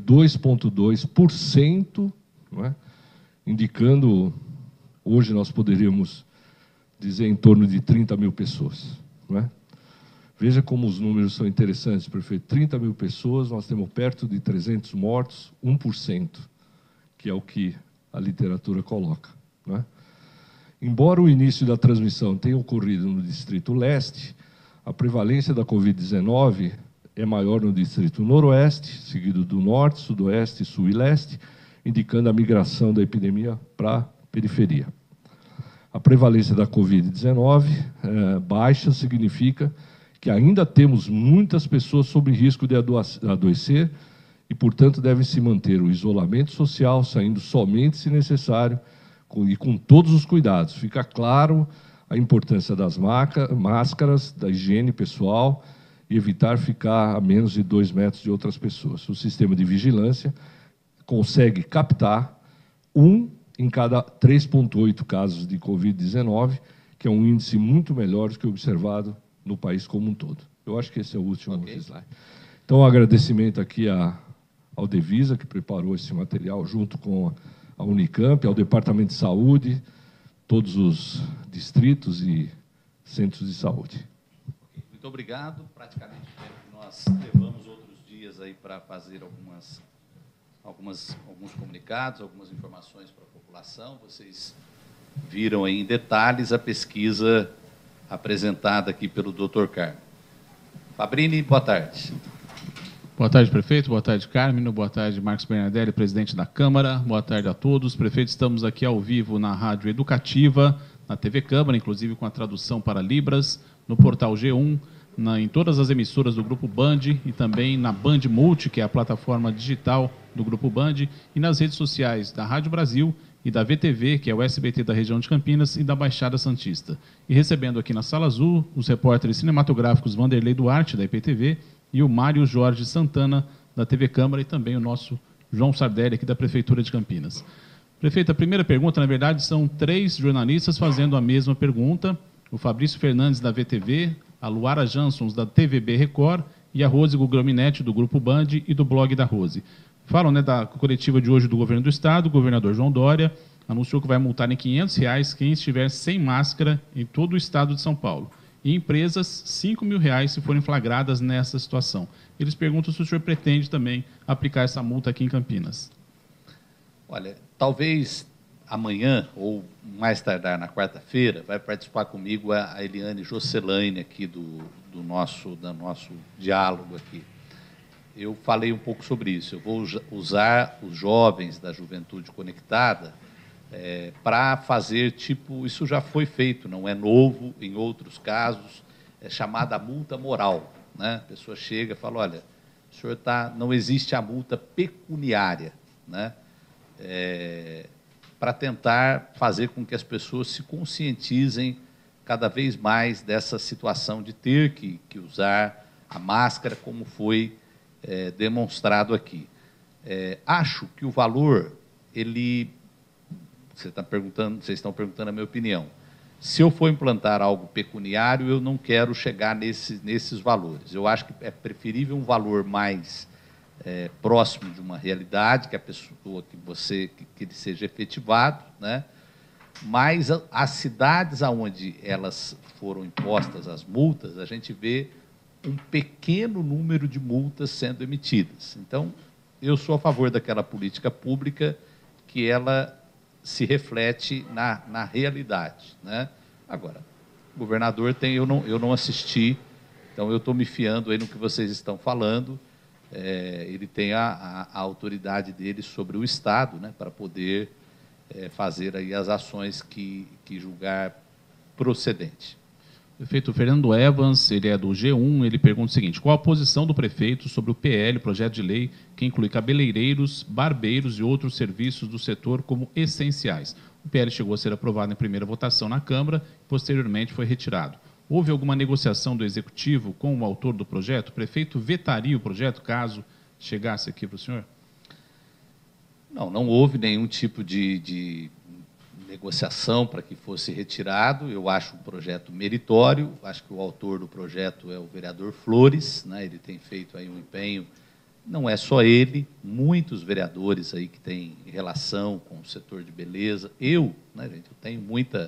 2,2%, não é? Indicando, hoje nós poderíamos dizer, em torno de 30 mil pessoas. Não é? Veja como os números são interessantes, prefeito. 30 mil pessoas, nós temos perto de 300 mortos, 1%, que é o que a literatura coloca. Não é? Embora o início da transmissão tenha ocorrido no Distrito Leste, a prevalência da Covid-19 é maior no Distrito Noroeste, seguido do Norte, Sudoeste, Sul e Leste, indicando a migração da epidemia para a periferia. A prevalência da Covid-19 baixa significa que ainda temos muitas pessoas sob risco de adoecer e, portanto, devem se manter o isolamento social, saindo somente se necessário e com todos os cuidados. Fica claro a importância das máscaras, da higiene pessoal e evitar ficar a menos de 2 metros de outras pessoas. O sistema de vigilância consegue captar 1 em cada 3,8 casos de Covid-19, que é um índice muito melhor do que o observado no país como um todo. Eu acho que esse é o último slide. Então, um agradecimento aqui ao Devisa, que preparou esse material junto com a Unicamp, ao Departamento de Saúde, todos os distritos e centros de saúde. Muito obrigado. Praticamente nós levamos outros dias aí para fazer alguns comunicados, algumas informações para a população. Vocês viram aí em detalhes a pesquisa apresentada aqui pelo Dr. Carmo. Fabrini, boa tarde. Boa tarde, prefeito. Boa tarde, Carmino. Boa tarde, Marcos Bernardelli, presidente da Câmara. Boa tarde a todos. Prefeito, estamos aqui ao vivo na Rádio Educativa, na TV Câmara, inclusive com a tradução para Libras, no portal G1, em todas as emissoras do Grupo Band e também na Band Multi, que é a plataforma digital do Grupo Band, e nas redes sociais da Rádio Brasil e da VTV, que é o SBT da região de Campinas, e da Baixada Santista. E recebendo aqui na Sala Azul os repórteres cinematográficos Vanderlei Duarte, da IPTV, e o Mário Jorge Santana, da TV Câmara, e também o nosso João Sardelli, aqui da Prefeitura de Campinas. Prefeito, a primeira pergunta, na verdade, são 3 jornalistas fazendo a mesma pergunta: o Fabrício Fernandes, da VTV, a Luara Jansons, da TVB Record, e a Rose Guglielminetti, do Grupo Band e do blog da Rose. Falam, da coletiva de hoje do governo do Estado. O governador João Dória anunciou que vai multar em R$500 quem estiver sem máscara em todo o estado de São Paulo. E empresas, R$5.000 se forem flagradas nessa situação. Eles perguntam se o senhor pretende também aplicar essa multa aqui em Campinas. Olha, talvez amanhã, ou mais tardar na quarta-feira, vai participar comigo a Eliane Jocelaine aqui do nosso diálogo aqui. Eu falei um pouco sobre isso. Eu vou usar os jovens da Juventude Conectada para fazer, isso já foi feito, não é novo, em outros casos, é chamada multa moral. Né? A pessoa chega e fala, olha, o senhor não existe a multa pecuniária, né? Para tentar fazer com que as pessoas se conscientizem cada vez mais dessa situação de ter que usar a máscara, como foi demonstrado aqui. Acho que o valor, vocês estão perguntando a minha opinião. Se eu for implantar algo pecuniário, eu não quero chegar nesses valores. Eu acho que é preferível um valor mais próximo de uma realidade, que a pessoa, que ele seja efetivado, né? Mas as cidades onde elas foram impostas as multas, a gente vê um pequeno número de multas sendo emitidas. Então, eu sou a favor daquela política pública que ela se reflete na realidade, né? Agora, o governador eu não assisti, então eu estou me fiando aí no que vocês estão falando. Ele tem a autoridade dele sobre o Estado, né, para poder fazer aí as ações que julgar procedente. Prefeito Fernando Evans, ele é do G1, ele pergunta o seguinte: qual a posição do prefeito sobre o PL, projeto de lei, que inclui cabeleireiros, barbeiros e outros serviços do setor como essenciais? O PL chegou a ser aprovado em primeira votação na Câmara e, posteriormente, foi retirado. Houve alguma negociação do Executivo com o autor do projeto? O prefeito vetaria o projeto caso chegasse aqui para o senhor? Não houve nenhum tipo de negociação para que fosse retirado. Eu acho um projeto meritório, acho que o autor do projeto é o vereador Flores, né? Ele tem feito aí um empenho, não é só ele, muitos vereadores aí que têm relação com o setor de beleza. Né, gente, eu tenho muita...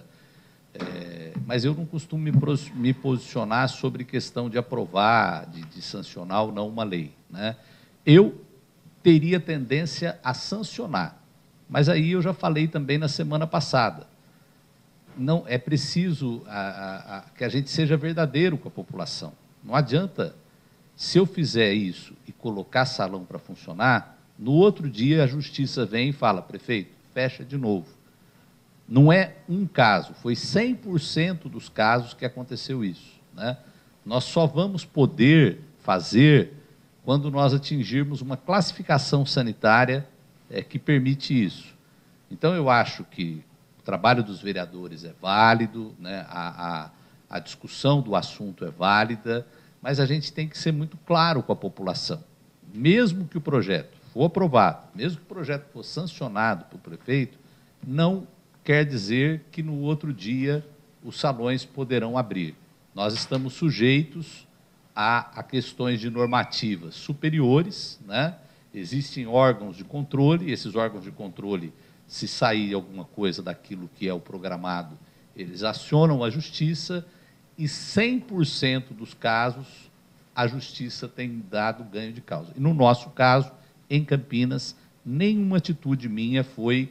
mas eu não costumo me posicionar sobre questão de aprovar, de sancionar ou não uma lei, né? Eu teria tendência a sancionar, mas aí eu já falei também na semana passada. Não é preciso que a gente seja verdadeiro com a população. Não adianta, se eu fizer isso e colocar salão para funcionar, no outro dia a justiça vem e fala: prefeito, fecha de novo. Não é um caso, foi 100% dos casos que aconteceu isso, né? Nós só vamos poder fazer quando nós atingirmos uma classificação sanitária que permite isso. Então, eu acho que o trabalho dos vereadores é válido, né? A discussão do assunto é válida, mas a gente tem que ser muito claro com a população. Mesmo que o projeto for aprovado, mesmo que o projeto for sancionado pelo prefeito, não quer dizer que no outro dia os salões poderão abrir. Nós estamos sujeitos a questões de normativas superiores, né? Existem órgãos de controle, esses órgãos de controle, se sair alguma coisa daquilo que é o programado, eles acionam a justiça e 100% dos casos a justiça tem dado ganho de causa. E no nosso caso, em Campinas, nenhuma atitude minha foi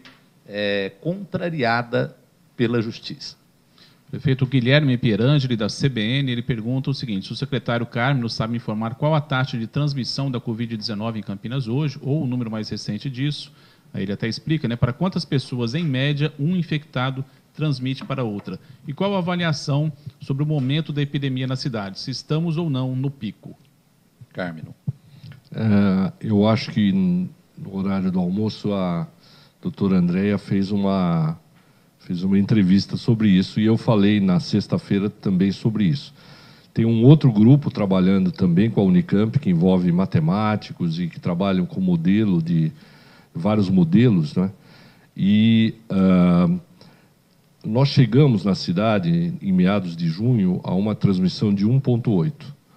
contrariada pela justiça. Prefeito Guilherme Pierangeli, da CBN, ele pergunta o seguinte: se o secretário Carmino sabe informar qual a taxa de transmissão da Covid-19 em Campinas hoje, ou o número mais recente disso, aí ele até explica, né, para quantas pessoas, em média, um infectado transmite para outra. E qual a avaliação sobre o momento da epidemia na cidade, se estamos ou não no pico? Carmino. Eu acho que no horário do almoço a doutora Andréia fez uma entrevista sobre isso e eu falei na sexta-feira também sobre isso. Tem um outro grupo trabalhando também com a Unicamp, que envolve matemáticos e que trabalham com modelo de vários modelos, né? E nós chegamos na cidade, em meados de junho, a uma transmissão de 1,8.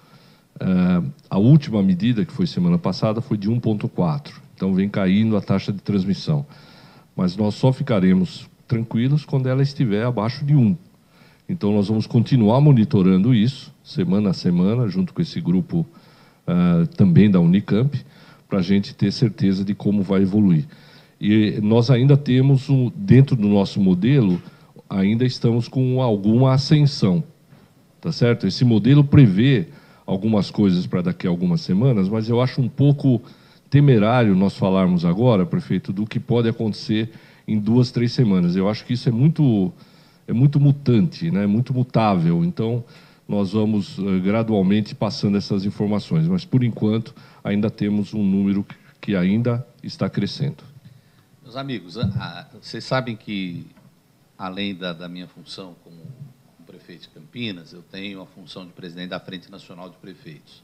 A última medida, que foi semana passada, foi de 1,4. Então, vem caindo a taxa de transmissão. Mas nós só ficaremos tranquilos quando ela estiver abaixo de 1. Então, nós vamos continuar monitorando isso, semana a semana, junto com esse grupo também da Unicamp, para a gente ter certeza de como vai evoluir. E nós ainda temos, dentro do nosso modelo, ainda estamos com alguma ascensão, tá certo? Esse modelo prevê algumas coisas para daqui a algumas semanas, mas eu acho um pouco temerário nós falarmos agora, prefeito, do que pode acontecer em 2, 3 semanas. Eu acho que isso é muito mutante, né? Muito mutável. Então, nós vamos gradualmente passando essas informações, mas, por enquanto, ainda temos um número que ainda está crescendo. Meus amigos, vocês sabem que, além da minha função como prefeito de Campinas, eu tenho a função de presidente da Frente Nacional de Prefeitos.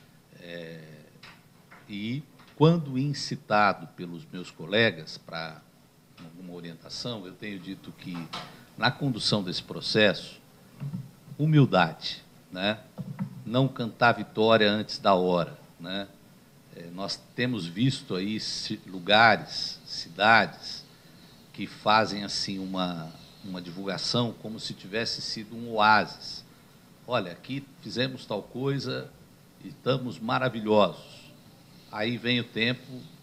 E, quando incitado pelos meus colegas para alguma orientação, eu tenho dito que, na condução desse processo, humildade, né? Não cantar vitória antes da hora, né? Nós temos visto aí lugares, cidades, que fazem assim uma divulgação como se tivesse sido um oásis. Olha, aqui fizemos tal coisa e estamos maravilhosos. Aí vem o tempo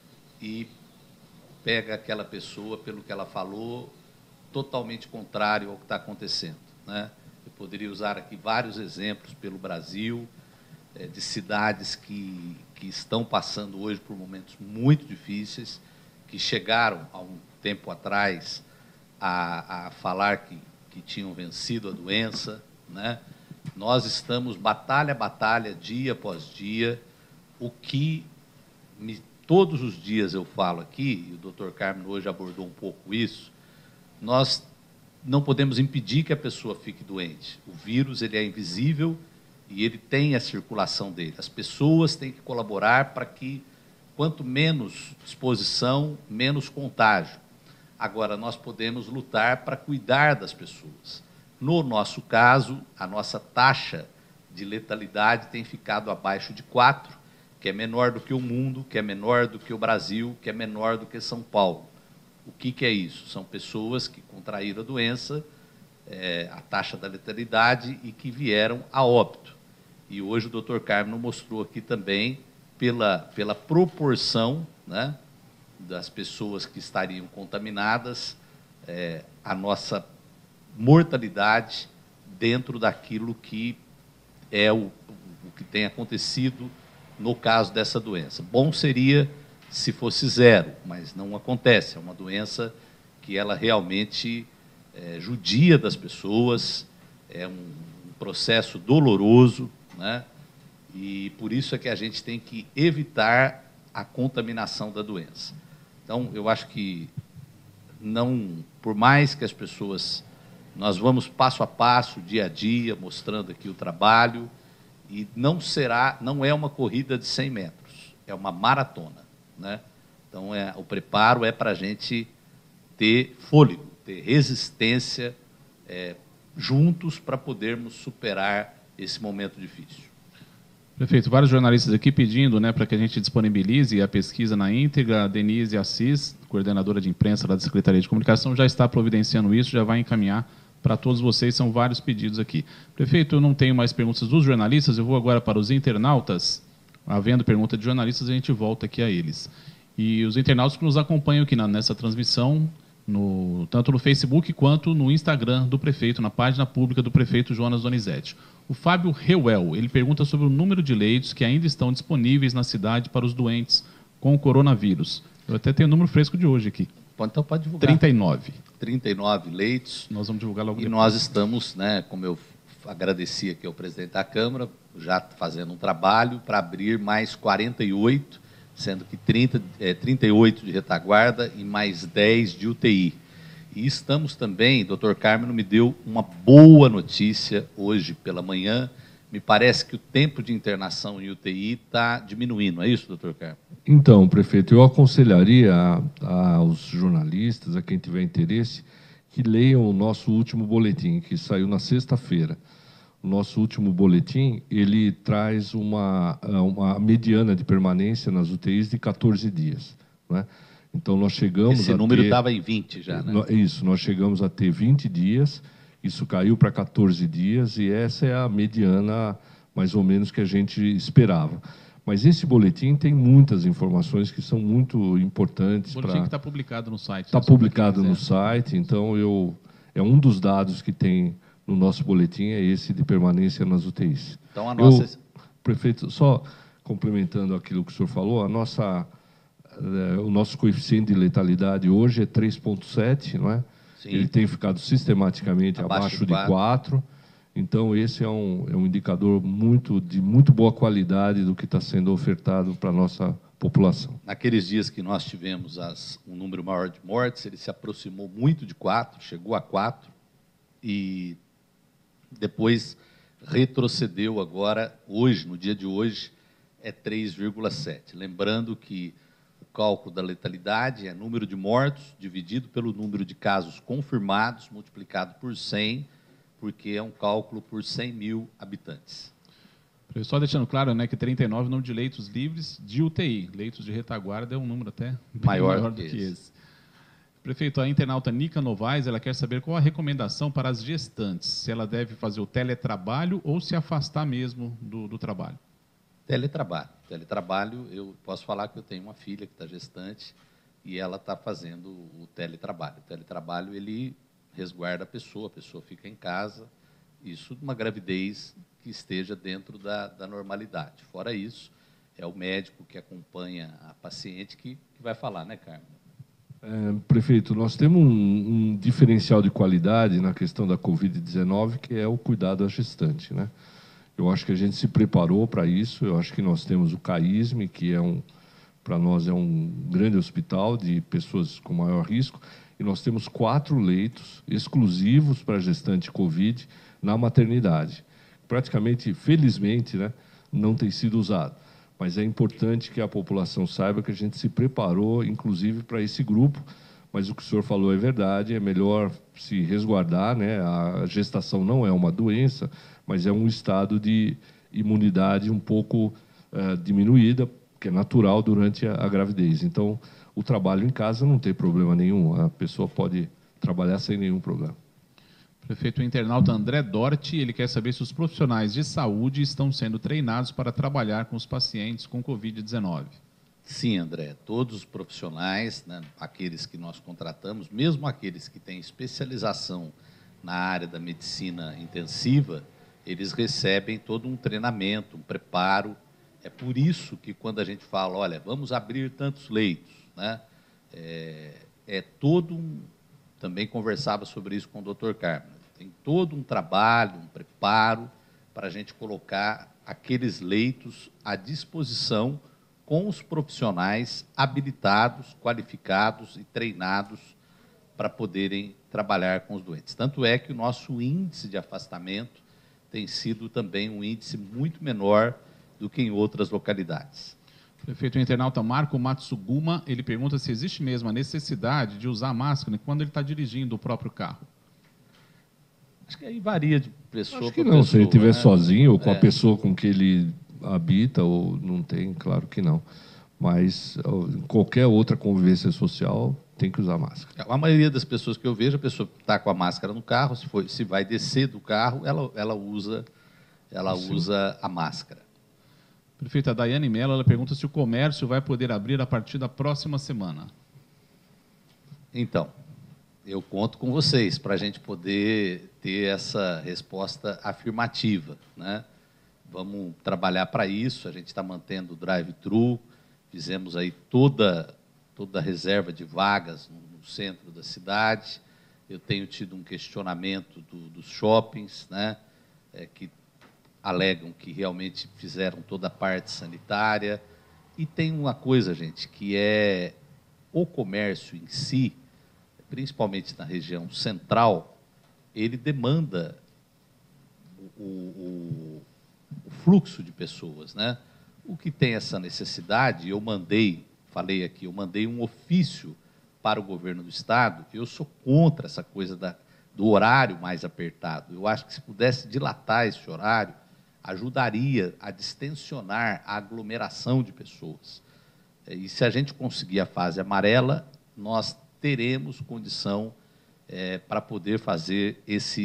e pega aquela pessoa pelo que ela falou, totalmente contrário ao que está acontecendo, né? Eu poderia usar aqui vários exemplos pelo Brasil, de cidades que estão passando hoje por momentos muito difíceis, que chegaram há um tempo atrás a falar que tinham vencido a doença, né? Nós estamos batalha a batalha, dia após dia. O que todos os dias eu falo aqui, e o Dr. Carmen hoje abordou um pouco isso, nós não podemos impedir que a pessoa fique doente. O vírus, ele é invisível e ele tem a circulação dele. As pessoas têm que colaborar para que, quanto menos exposição, menos contágio. Agora, nós podemos lutar para cuidar das pessoas. No nosso caso, a nossa taxa de letalidade tem ficado abaixo de 4, que é menor do que o mundo, que é menor do que o Brasil, que é menor do que São Paulo. O que é isso? São pessoas que contraíram a doença, a taxa da letalidade, e que vieram a óbito. E hoje o Dr. Carmen mostrou aqui também, pela proporção, né, das pessoas que estariam contaminadas, a nossa mortalidade dentro daquilo que é o que tem acontecido no caso dessa doença. Bom seria se fosse 0, mas não acontece. É uma doença que ela realmente judia das pessoas, é um processo doloroso, né? E por isso é que a gente tem que evitar a contaminação da doença. Então, eu acho que não, por mais que as pessoas, nós vamos passo a passo, dia a dia, mostrando aqui o trabalho, e não é uma corrida de 100 metros, é uma maratona, né? Então, o preparo é para a gente ter fôlego, ter resistência juntos para podermos superar esse momento difícil. Prefeito, vários jornalistas aqui pedindo, né, para que a gente disponibilize a pesquisa na íntegra. A Denise Assis, coordenadora de imprensa da Secretaria de Comunicação, já está providenciando isso, já vai encaminhar para todos vocês, são vários pedidos aqui. Prefeito, eu não tenho mais perguntas dos jornalistas, eu vou agora para os internautas. Havendo pergunta de jornalistas, a gente volta aqui a eles. E os internautas que nos acompanham aqui nessa transmissão, tanto no Facebook quanto no Instagram do prefeito, na página pública do prefeito Jonas Donizete. O Fábio Reuel, ele pergunta sobre o número de leitos que ainda estão disponíveis na cidade para os doentes com o coronavírus. Eu até tenho o número fresco de hoje aqui. Então pode divulgar. 39. 39 leitos. Nós vamos divulgar logo e depois. Nós estamos, né, como eu agradeci aqui ao presidente da Câmara, já fazendo um trabalho para abrir mais 48, sendo que 38 de retaguarda e mais 10 de UTI. E estamos também, doutor Carmen me deu uma boa notícia hoje pela manhã, me parece que o tempo de internação em UTI está diminuindo, é isso, doutor Carmen? Então, prefeito, eu aconselharia aos jornalistas, a quem tiver interesse, que leiam o nosso último boletim, que saiu na sexta-feira. O nosso último boletim, ele traz uma mediana de permanência nas UTIs de 14 dias, né? Então, nós chegamos Esse número estava em 20 já, né? Isso, nós chegamos a ter 20 dias, isso caiu para 14 dias, e essa é a mediana, mais ou menos, que a gente esperava. Mas esse boletim tem muitas informações que são muito importantes. O boletim que está publicado no site. Está publicado no site, então é um dos dados que tem no nosso boletim, é esse de permanência nas UTIs. Então, prefeito, só complementando aquilo que o senhor falou, o nosso coeficiente de letalidade hoje é 3,7, não é? Sim. Ele tem ficado sistematicamente abaixo de 4. Então, esse é um indicador de muito boa qualidade do que está sendo ofertado para a nossa população. Naqueles dias que nós tivemos um número maior de mortes, ele se aproximou muito de 4, chegou a 4, e depois retrocedeu agora, hoje, no dia de hoje, é 3,7. Lembrando que o cálculo da letalidade é número de mortos dividido pelo número de casos confirmados, multiplicado por 100, porque é um cálculo por 100 mil habitantes. Só deixando claro, né, que 39 é o número de leitos livres de UTI. Leitos de retaguarda é um número até maior do que esse. Prefeito, a internauta Nica Novaes, ela quer saber qual a recomendação para as gestantes, se ela deve fazer o teletrabalho ou se afastar mesmo do trabalho. Teletrabalho. Teletrabalho, eu posso falar que eu tenho uma filha que está gestante e ela está fazendo o teletrabalho. O teletrabalho, ele resguarda a pessoa fica em casa, isso numa gravidez que esteja dentro da normalidade. Fora isso, é o médico que acompanha a paciente que vai falar, né, Carmen? Prefeito, nós temos um diferencial de qualidade na questão da Covid-19, que é o cuidado à gestante, né? Eu acho que a gente se preparou para isso, eu acho que nós temos o CAISM, que para nós é um grande hospital de pessoas com maior risco, e nós temos 4 leitos exclusivos para gestante Covid na maternidade. Praticamente, felizmente, né, não tem sido usado. Mas é importante que a população saiba que a gente se preparou, inclusive, para esse grupo. Mas o que o senhor falou é verdade, é melhor se resguardar, né? A gestação não é uma doença, mas é um estado de imunidade um pouco diminuída, que é natural durante a gravidez. Então, o trabalho em casa não tem problema nenhum, a pessoa pode trabalhar sem nenhum problema. Prefeito, o internauta André Dorti, ele quer saber se os profissionais de saúde estão sendo treinados para trabalhar com os pacientes com Covid-19. Sim, André, todos os profissionais, né, aqueles que nós contratamos, mesmo aqueles que têm especialização na área da medicina intensiva, eles recebem todo um treinamento, um preparo. É por isso que quando a gente fala, olha, vamos abrir tantos leitos, né, também conversava sobre isso com o Dr. Carmen. Tem todo um trabalho, um preparo para a gente colocar aqueles leitos à disposição com os profissionais habilitados, qualificados e treinados para poderem trabalhar com os doentes. Tanto é que o nosso índice de afastamento tem sido também um índice muito menor do que em outras localidades. Prefeito, o internauta Marco Matsuguma, ele pergunta se existe mesmo a necessidade de usar máscara quando ele está dirigindo o próprio carro. Acho que aí varia de pessoa para pessoa. Acho que não, se ele estiver, né, sozinho ou com a É. pessoa com que ele habita, ou não tem, claro que não. Mas em qualquer outra convivência social tem que usar máscara. A maioria das pessoas que eu vejo, a pessoa está com a máscara no carro, se vai descer do carro, ela usa a máscara. Prefeita Daiane Mello, ela pergunta se o comércio vai poder abrir a partir da próxima semana. Então, eu conto com vocês para a gente poder ter essa resposta afirmativa, né? Vamos trabalhar para isso, a gente está mantendo o drive-thru, fizemos aí toda a reserva de vagas no centro da cidade. Eu tenho tido um questionamento dos shoppings, né, que alegam que realmente fizeram toda a parte sanitária. E tem uma coisa, gente, que é o comércio em si, principalmente na região central, ele demanda o fluxo de pessoas, né? O que tem essa necessidade, eu mandei um ofício para o governo do Estado. Eu sou contra essa coisa do horário mais apertado. Eu acho que se pudesse dilatar esse horário, ajudaria a distensionar a aglomeração de pessoas. E se a gente conseguir a fase amarela, nós teremos condição para poder fazer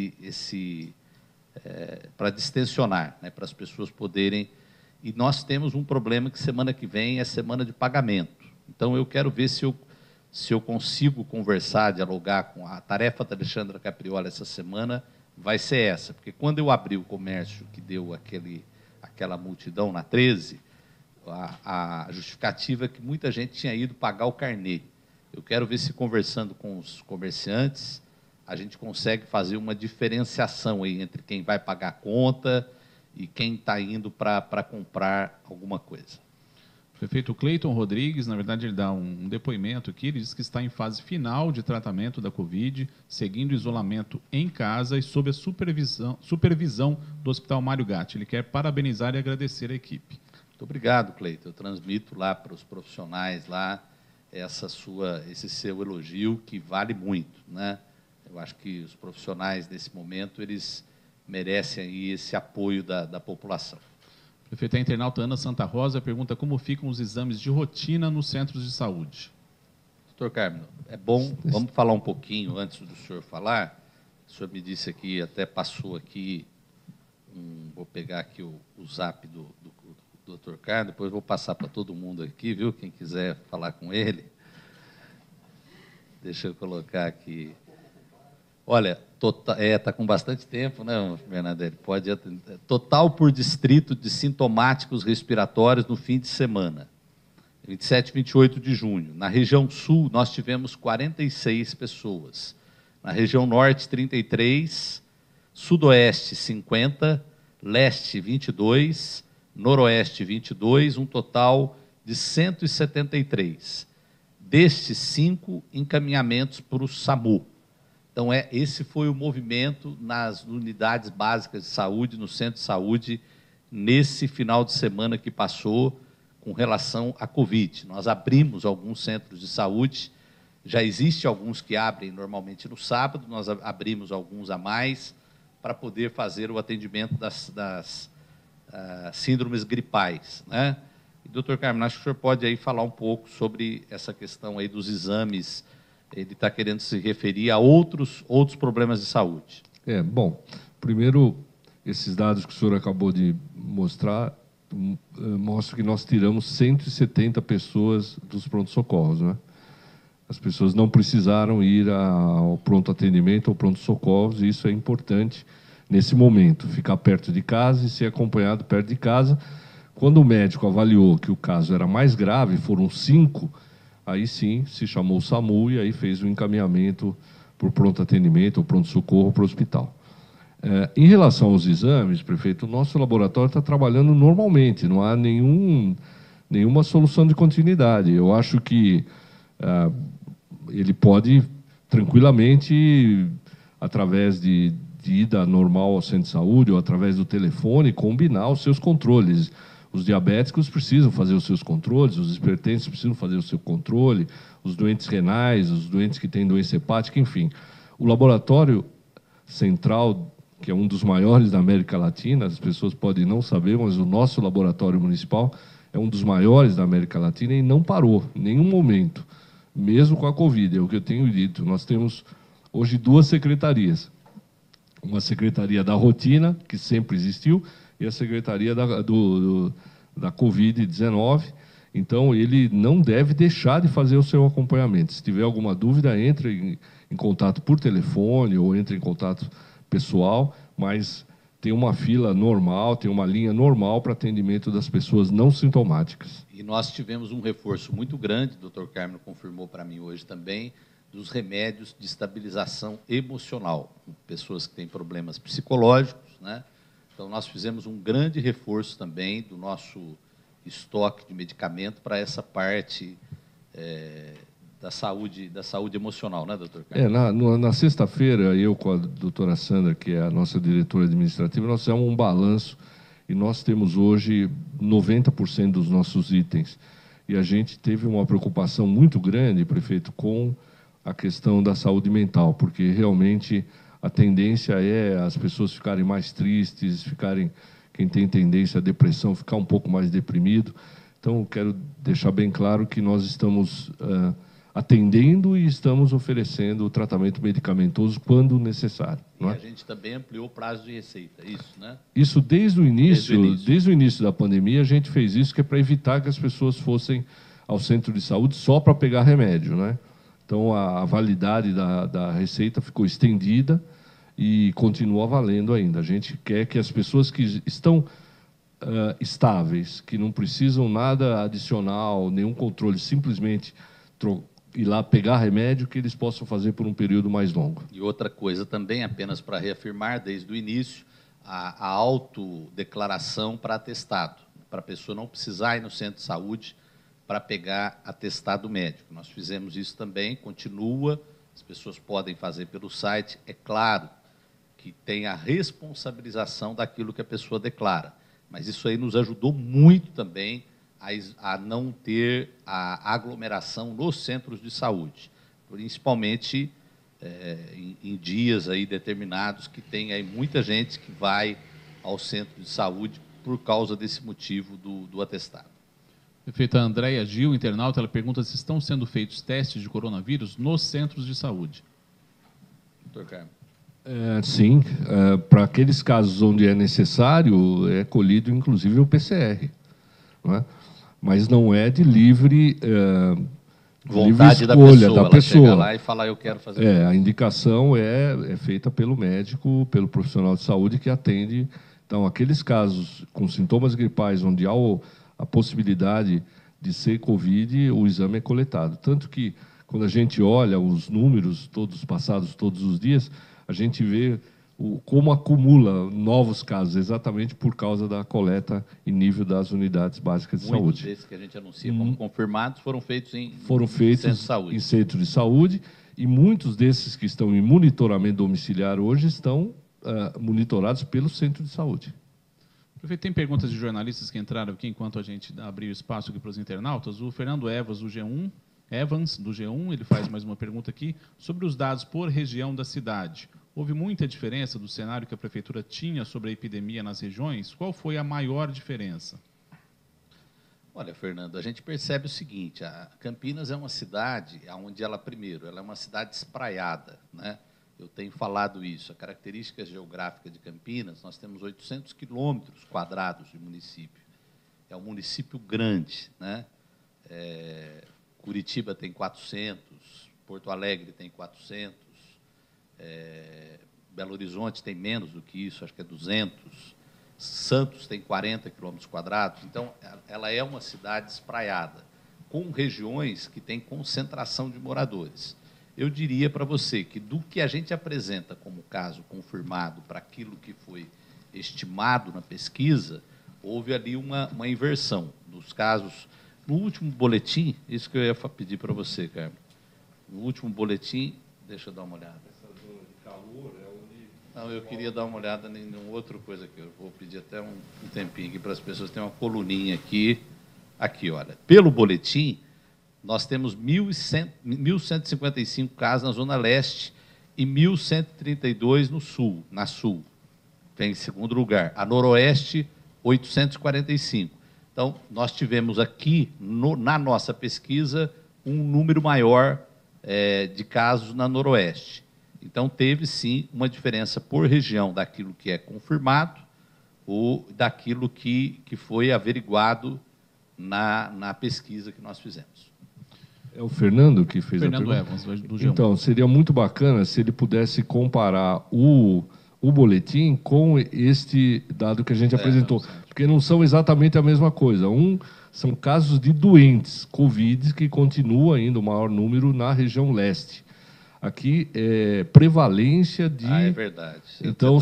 para distensionar, né, para as pessoas poderem. E nós temos um problema que semana que vem é semana de pagamento. Então, eu quero ver se eu consigo conversar, dialogar com a tarefa da Alexandra Capriola essa semana, vai ser essa. Porque quando eu abri o comércio, que deu aquela multidão na 13, a justificativa é que muita gente tinha ido pagar o carnê. Eu quero ver se, conversando com os comerciantes, a gente consegue fazer uma diferenciação aí entre quem vai pagar a conta e quem está indo para comprar alguma coisa. Prefeito Cleiton Rodrigues, na verdade, ele dá um depoimento aqui, ele diz que está em fase final de tratamento da Covid, seguindo o isolamento em casa e sob a supervisão do Hospital Mário Gatti. Ele quer parabenizar e agradecer a equipe. Muito obrigado, Cleiton. Eu transmito lá para os profissionais lá esse seu elogio, que vale muito, né? Eu acho que os profissionais, nesse momento, eles merecem aí esse apoio da população. Prefeito, a internauta Ana Santa Rosa pergunta como ficam os exames de rotina nos centros de saúde. Doutor Carmino, é bom, vamos falar um pouquinho antes do senhor falar. O senhor me disse aqui, até passou aqui, vou pegar aqui o zap do doutor Carlos, depois vou passar para todo mundo aqui, viu? Quem quiser falar com ele. Deixa eu colocar aqui. Olha, está com bastante tempo, né, Bernadette? Pode atender. Total por distrito de sintomáticos respiratórios no fim de semana. 27 e 28 de junho. Na região sul, nós tivemos 46 pessoas. Na região norte, 33. Sudoeste, 50. Leste, 22. Noroeste, 22. Um total de 173. Destes, 5 encaminhamentos para o SAMU. Então, esse foi o movimento nas unidades básicas de saúde, no centro de saúde, nesse final de semana que passou com relação à Covid. Nós abrimos alguns centros de saúde, já existem alguns que abrem normalmente no sábado, nós abrimos alguns a mais para poder fazer o atendimento das síndromes gripais, né? E, doutor Carmino, acho que o senhor pode aí falar um pouco sobre essa questão aí dos exames. Ele está querendo se referir a outros problemas de saúde. Bom, primeiro, esses dados que o senhor acabou de mostrar mostram que nós tiramos 170 pessoas dos pronto-socorros, né? As pessoas não precisaram ir ao pronto atendimento ou pronto-socorros, e isso é importante nesse momento, ficar perto de casa e ser acompanhado perto de casa. Quando o médico avaliou que o caso era mais grave, foram 5, aí sim se chamou o SAMU e aí fez o encaminhamento por pronto atendimento ou pronto-socorro para o hospital. Em relação aos exames, prefeito, o nosso laboratório está trabalhando normalmente, não há nenhuma solução de continuidade. Eu acho que ele pode tranquilamente, através de ida normal ao centro de saúde ou através do telefone, combinar os seus controles. Os diabéticos precisam fazer os seus controles, os hipertensos precisam fazer o seu controle, os doentes renais, os doentes que têm doença hepática, enfim. O laboratório central, que é um dos maiores da América Latina, as pessoas podem não saber, mas o nosso laboratório municipal é um dos maiores da América Latina e não parou em nenhum momento, mesmo com a Covid, é o que eu tenho dito. Nós temos hoje 2 secretarias. Uma secretaria da rotina, que sempre existiu, e a secretaria da Covid-19. Então, ele não deve deixar de fazer o seu acompanhamento. Se tiver alguma dúvida, entre em contato por telefone ou entre em contato pessoal, mas tem uma fila normal, tem uma linha normal para atendimento das pessoas não sintomáticas. E nós tivemos um reforço muito grande, o doutor Carmino confirmou para mim hoje também, dos remédios de estabilização emocional, pessoas que têm problemas psicológicos, né? Então, nós fizemos um grande reforço também do nosso estoque de medicamento para essa parte da saúde emocional, né, doutor Carlos? Na sexta-feira, eu com a doutora Sandra, que é a nossa diretora administrativa, nós fizemos um balanço e nós temos hoje 90% dos nossos itens. E a gente teve uma preocupação muito grande, prefeito, com a questão da saúde mental, porque realmente a tendência é as pessoas ficarem mais tristes, quem tem tendência à depressão, ficar um pouco mais deprimido. Então, quero deixar bem claro que nós estamos atendendo e estamos oferecendo o tratamento medicamentoso quando necessário. E a gente também ampliou o prazo de receita, isso, né? Isso desde o início da pandemia, a gente fez isso, que é para evitar que as pessoas fossem ao centro de saúde só para pegar remédio, né? Então, a validade da receita ficou estendida e continua valendo ainda. A gente quer que as pessoas que estão estáveis, que não precisam nada adicional, nenhum controle, simplesmente ir lá pegar remédio, que eles possam fazer por um período mais longo. E outra coisa também, apenas para reafirmar, desde o início, a autodeclaração para atestado, para a pessoa não precisar ir no centro de saúde para pegar atestado médico. Nós fizemos isso também, continua, as pessoas podem fazer pelo site. É claro que tem a responsabilização daquilo que a pessoa declara, mas isso aí nos ajudou muito também a não ter a aglomeração nos centros de saúde, principalmente em dias aí determinados que tem aí muita gente que vai ao centro de saúde por causa desse motivo do atestado. Prefeita Andréia Gil, internauta, ela pergunta se estão sendo feitos testes de coronavírus nos centros de saúde. Doutor Carmo. Sim, para aqueles casos onde é necessário, é colhido inclusive o PCR, não é? Mas não é de livre vontade livre da escolha pessoa. Ela chega lá e fala, eu quero fazer. A indicação é feita pelo médico, pelo profissional de saúde que atende. Então, aqueles casos com sintomas gripais onde há a possibilidade de ser Covid, o exame é coletado. Tanto que, quando a gente olha os números todos passados todos os dias, a gente vê como acumula novos casos, exatamente por causa da coleta em nível das unidades básicas de saúde. Muitos desses que a gente anuncia como confirmados foram feitos em centro de saúde, e muitos desses que estão em monitoramento domiciliar hoje estão monitorados pelo centro de saúde. Prefeito, tem perguntas de jornalistas que entraram aqui enquanto a gente abriu espaço aqui para os internautas. O Fernando Evans, do G1, ele faz mais uma pergunta aqui sobre os dados por região da cidade. Houve muita diferença do cenário que a Prefeitura tinha sobre a epidemia nas regiões? Qual foi a maior diferença? Olha, Fernando, a gente percebe o seguinte, a Campinas é uma cidade onde ela é uma cidade espraiada, né? Eu tenho falado isso, a característica geográfica de Campinas, nós temos 800 quilômetros quadrados de município. É um município grande, né? Curitiba tem 400, Porto Alegre tem 400, Belo Horizonte tem menos do que isso, acho que é 200, Santos tem 40 quilômetros quadrados. Então, ela é uma cidade espraiada, com regiões que têm concentração de moradores. Eu diria para você que, do que a gente apresenta como caso confirmado para aquilo que foi estimado na pesquisa, houve ali uma inversão dos casos. No último boletim, isso que eu ia pedir para você, Carmen, no último boletim, deixa eu dar uma olhada. Essa zona de calor é onde... Não, eu queria dar uma olhada em outra coisa aqui. Eu vou pedir até um tempinho aqui para as pessoas. Tem uma coluninha aqui. Aqui, olha. Pelo boletim, nós temos 1.155 casos na Zona Leste e 1.132 no Sul, na Sul. Tem em segundo lugar. A Noroeste, 845. Então, nós tivemos aqui, na nossa pesquisa, um número maior de casos na Noroeste. Então, teve, sim, uma diferença por região daquilo que é confirmado ou daquilo que foi averiguado na pesquisa que nós fizemos. É o Fernando que fez Fernando a pergunta? Evans, do G1. Então, seria muito bacana se ele pudesse comparar o boletim com este dado que a gente apresentou, porque não são exatamente a mesma coisa. São casos de doentes Covid, que continua ainda o maior número na região leste. Aqui é prevalência de... é verdade. Então,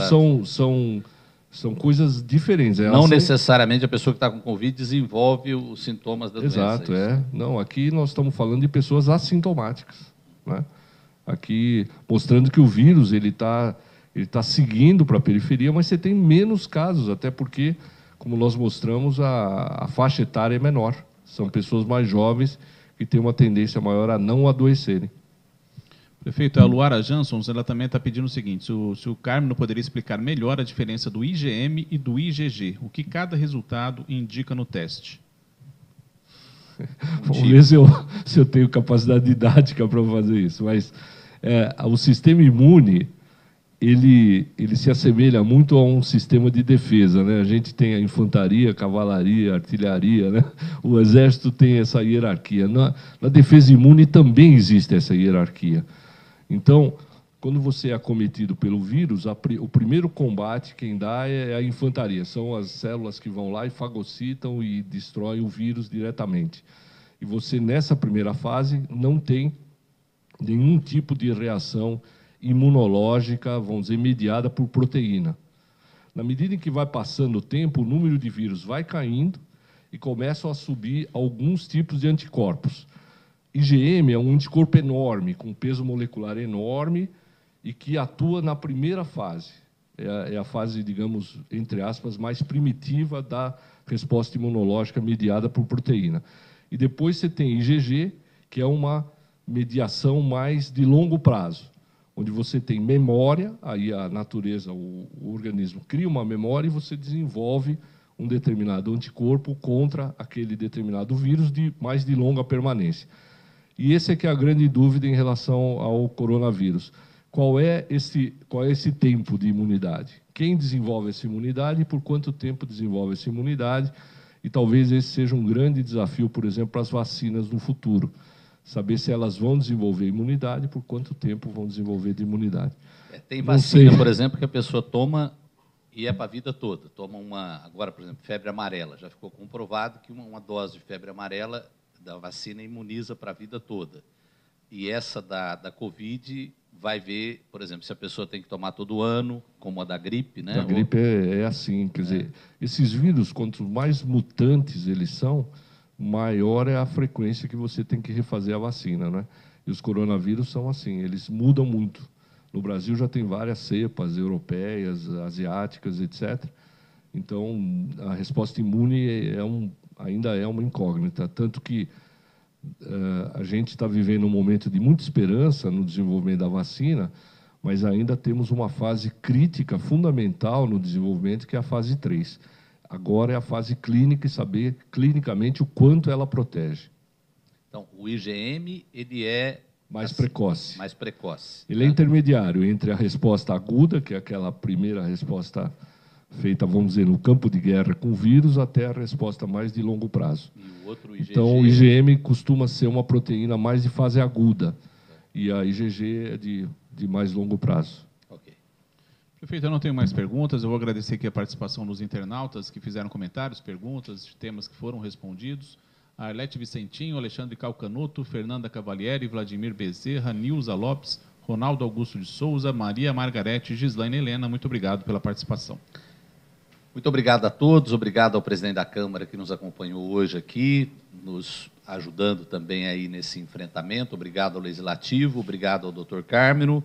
são coisas diferentes. Não necessariamente a pessoa que está com Covid desenvolve os sintomas da doença. Exato, Não, aqui nós estamos falando de pessoas assintomáticas, né? Aqui, mostrando que o vírus ele tá seguindo para a periferia, mas você tem menos casos, até porque, como nós mostramos, a faixa etária é menor. São pessoas mais jovens que têm uma tendência maior a não adoecerem. Prefeito, a Luara Jansons, ela também está pedindo o seguinte, se o Carmo poderia explicar melhor a diferença do IgM e do IgG, o que cada resultado indica no teste. Vamos ver se eu tenho capacidade didática para fazer isso, mas o sistema imune, ele se assemelha muito a um sistema de defesa, né? A gente tem a infantaria, a cavalaria, a artilharia, né? O exército tem essa hierarquia. Na defesa imune também existe essa hierarquia. Então, quando você é acometido pelo vírus, o primeiro combate quem dá é a infantaria. São as células que vão lá e fagocitam e destroem o vírus diretamente. E você, nessa primeira fase, não tem nenhum tipo de reação imunológica, vamos dizer, mediada por proteína. Na medida em que vai passando o tempo, o número de vírus vai caindo e começam a subir alguns tipos de anticorpos. IgM é um anticorpo enorme, com peso molecular enorme e que atua na primeira fase. É a fase, digamos, entre aspas, mais primitiva da resposta imunológica mediada por proteína. E depois você tem IgG, que é uma mediação mais de longo prazo, onde você tem memória, aí a natureza, o organismo cria uma memória e você desenvolve um determinado anticorpo contra aquele determinado vírus mais de longa permanência. E esse é que é a grande dúvida em relação ao coronavírus. Qual é esse tempo de imunidade? Quem desenvolve essa imunidade e por quanto tempo desenvolve essa imunidade? E talvez esse seja um grande desafio, por exemplo, para as vacinas no futuro. Saber se elas vão desenvolver imunidade e por quanto tempo vão desenvolver de imunidade. Tem vacina, por exemplo, que a pessoa toma e é para a vida toda. Toma agora, por exemplo, febre amarela. Já ficou comprovado que uma dose de febre amarela da vacina imuniza para a vida toda. E essa da Covid vai ver, por exemplo, se a pessoa tem que tomar todo ano, como a da gripe, né? A gripe é assim, quer dizer, esses vírus, quanto mais mutantes eles são, maior é a frequência que você tem que refazer a vacina, né? E os coronavírus são assim, eles mudam muito. No Brasil já tem várias cepas europeias, asiáticas, etc. Então, a resposta imune ainda é uma incógnita, tanto que a gente está vivendo um momento de muita esperança no desenvolvimento da vacina, mas ainda temos uma fase crítica, fundamental no desenvolvimento, que é a fase 3. Agora é a fase clínica e saber clinicamente o quanto ela protege. Então, o IgM, ele é mais precoce. Mais precoce. Ele é intermediário entre a resposta aguda, que é aquela primeira resposta feita, vamos dizer, no campo de guerra com o vírus, até a resposta mais de longo prazo. E o outro IgG... Então, o IgM costuma ser uma proteína mais de fase aguda, e a IgG é de mais longo prazo. Ok. Prefeito, eu não tenho mais perguntas. Eu vou agradecer aqui a participação dos internautas que fizeram comentários, perguntas, temas que foram respondidos. A Arlete Vicentinho, Alexandre Calcanuto, Fernanda Cavalieri, Vladimir Bezerra, Nilza Lopes, Ronaldo Augusto de Souza, Maria Margarete, Gislaine Helena. Muito obrigado pela participação. Muito obrigado a todos, obrigado ao presidente da Câmara que nos acompanhou hoje aqui, nos ajudando também aí nesse enfrentamento, obrigado ao Legislativo, obrigado ao doutor Cármino.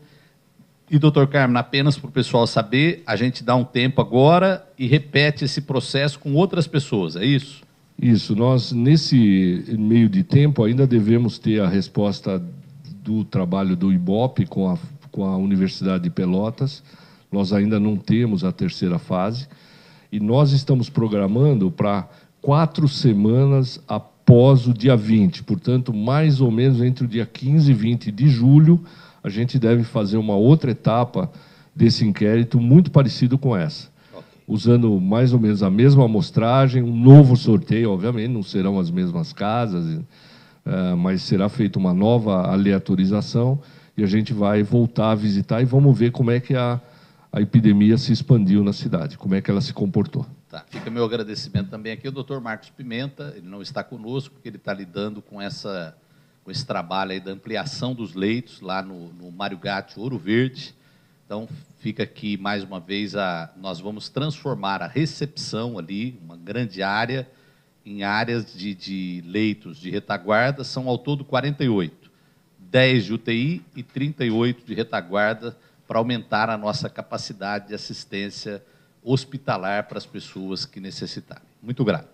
E, doutor Cármino, apenas para o pessoal saber, a gente dá um tempo agora e repete esse processo com outras pessoas, é isso? Isso, nós nesse meio de tempo ainda devemos ter a resposta do trabalho do IBOP com a Universidade de Pelotas, nós ainda não temos a terceira fase, e nós estamos programando para 4 semanas após o dia 20, portanto, mais ou menos entre o dia 15 e 20 de julho, a gente deve fazer uma outra etapa desse inquérito muito parecido com essa. Usando mais ou menos a mesma amostragem, um novo sorteio, obviamente, não serão as mesmas casas, mas será feita uma nova aleatorização e a gente vai voltar a visitar e vamos ver como é que a epidemia se expandiu na cidade, como é que ela se comportou. Tá, fica meu agradecimento também aqui ao doutor Marcos Pimenta, ele não está conosco porque ele está lidando com esse trabalho aí da ampliação dos leitos lá no Mário Gatti, Ouro Verde. Então, fica aqui mais uma vez, nós vamos transformar a recepção ali, uma grande área, em áreas de leitos de retaguarda, são ao todo 48, 10 de UTI e 38 de retaguarda, para aumentar a nossa capacidade de assistência hospitalar para as pessoas que necessitarem. Muito grato.